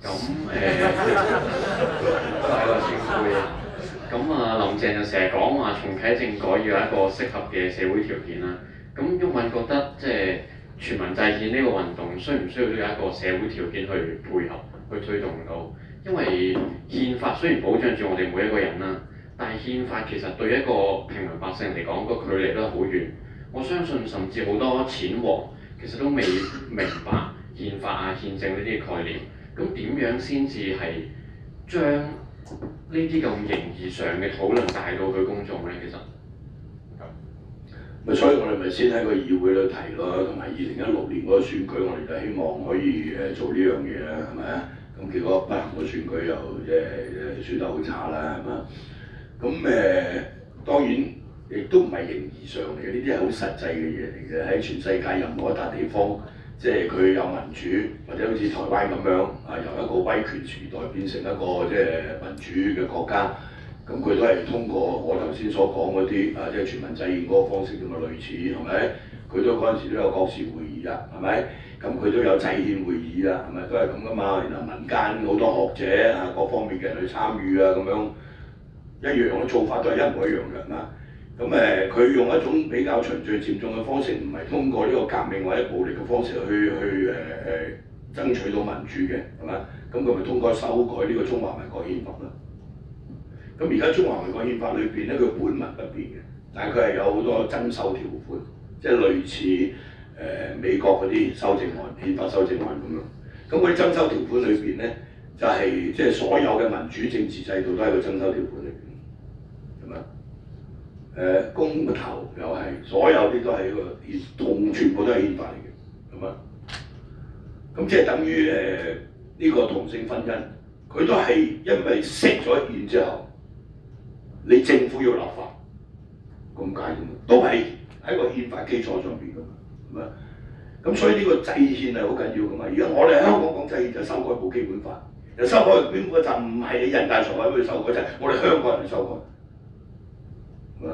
咁誒大個選舉。咁啊，林鄭就成日講話重啟政改要有一個適合嘅社會條件啦。咁毓民覺得即係全民制憲呢個運動需唔需要都有一個社會條件去配合去推動到？因為憲法雖然保障住我哋每一個人啦，但係憲法其實對一個平民百姓嚟講個距離都係好遠。我相信甚至好多淺黃其實都未明白憲法啊、憲政呢啲概念。咁點樣先至係將呢啲咁形而上嘅討論帶到去公眾咧？其實咪所以我哋咪先喺個議會度提咯，同埋二零一六年嗰個選舉，我哋就希望可以誒做呢樣嘢啦，係咪啊？咁結果不幸個選舉又誒誒輸得好差啦，係嘛？咁誒、呃、當然亦都唔係形而上嚟嘅，呢啲係好實際嘅嘢嚟嘅。喺全世界任何一笪地方，即係佢有民主，或者好似台灣咁樣啊，由一個威權時代變成一個即係民主嘅國家。咁佢都係通過我頭先所講嗰啲啊，即係全民制憲嗰個方式咁啊，類似係咪？佢都嗰陣時都有國事會議啊，係咪？咁佢都有制憲會議啊，係咪？都係咁噶嘛。然後民間好多學者啊，各方面嘅人去參與啊，咁樣一樣嘅做法都係一模一樣嘅嘛。咁誒，佢用一種比較循序漸進嘅方式，唔係通過呢個革命或者暴力嘅方式去去誒誒、呃、爭取到民主嘅，係咪？咁佢咪通過修改呢個中華民國憲法啦。咁而家中華民國憲法裏邊咧，佢本文不變嘅，但係佢係有好多增修條款，即係類似誒、呃、美國嗰啲修正案、憲法修正案咁樣。咁嗰啲增修條款裏邊咧，就係即係所有嘅民主政治制度都喺個增修條款裏邊，係咪？誒、呃、公投又係，所有啲都係一個憲同全部都係憲法嚟嘅，係咪？咁即係等於誒呢個同性婚姻，佢都係因為釋咗憲之後。你政府要立法，咁解啫嘛，都係喺個憲法基礎上邊噶嘛，係咪？咁所以呢個制憲係好緊要噶嘛。而家我哋喺香港講制憲就修改部基本法，又修改基本法就唔係你人大常委會修改，就係我哋香港人去修改，係咪？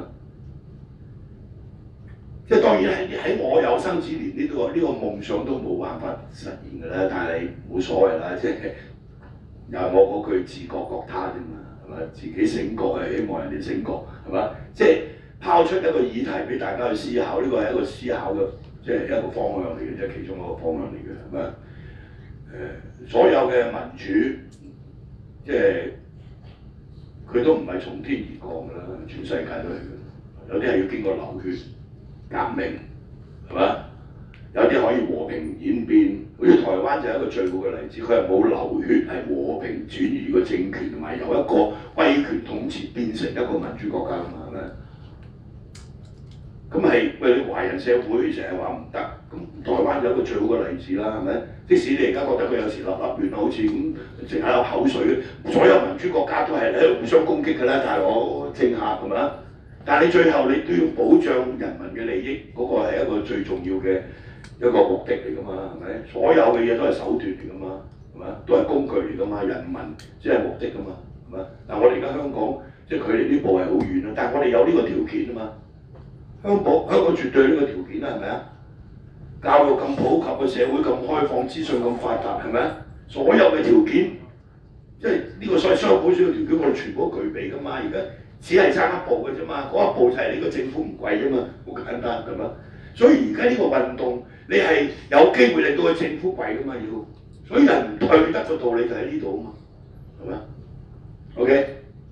即係當然喺喺我有生之年呢、呢個呢、呢個夢想都冇辦法實現㗎啦，但係冇所謂啦，即係又係我嗰句自覺覺他啫嘛。自己醒覺係希望人哋醒覺，係嘛？即係拋出一個議題俾大家去思考，呢個係一個思考嘅，即係一個方向嚟嘅，即係其中一個方向嚟嘅，係咪？誒，所有嘅民主，即係佢都唔係從天而降㗎啦，全世界都係嘅。有啲係要經過流血革命，係嘛？有啲可以和平演變，好似台灣就係一個最好嘅例子，佢係冇流血，係和平轉移個政權，同埋由一個威權統治變成一個民主國家㗎嘛，係咪？咁係喂，你華人社會成日話唔得，咁台灣有一個最好嘅例子啦，係咪？即使你而家覺得佢有時立立亂好似咁，淨係有口水，所有民主國家都係喺度互相攻擊㗎啦，大佬政客係咪？但係你最後你都要保障人民嘅利益，嗰、那個係一個最重要嘅一個目的嚟㗎嘛，係咪？所有嘅嘢都係手段嚟㗎嘛，係咪？都係工具嚟㗎嘛，人民只係目的㗎嘛，係咪？但係我哋而家香港即係距離呢步係好遠啦，但係我哋有呢個條件啊嘛。香港香港絕對呢個條件啦，係咪啊？教育咁普及，個社會咁開放，資訊咁發達，係咪啊？所有嘅條件，即係呢個所謂雙普選嘅條件，我哋全部都具備㗎嘛。而家只係差一步嘅啫嘛，嗰一步就係你個政府唔貴啫嘛，好簡單㗎嘛。所以而家呢個運動，你係有機會令到個政府貴㗎嘛要，所以人唔退得個道理就喺呢度啊嘛，係咪啊 ？OK。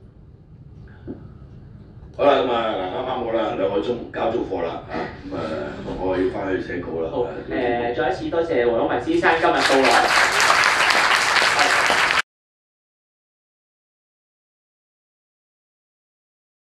好啦，咁啊，嗱啱啱好啦，兩個鐘交足課啦嚇，咁啊，我要翻去寫稿啦。 好，誒、呃，再一次多謝黃毓民先生今日到來。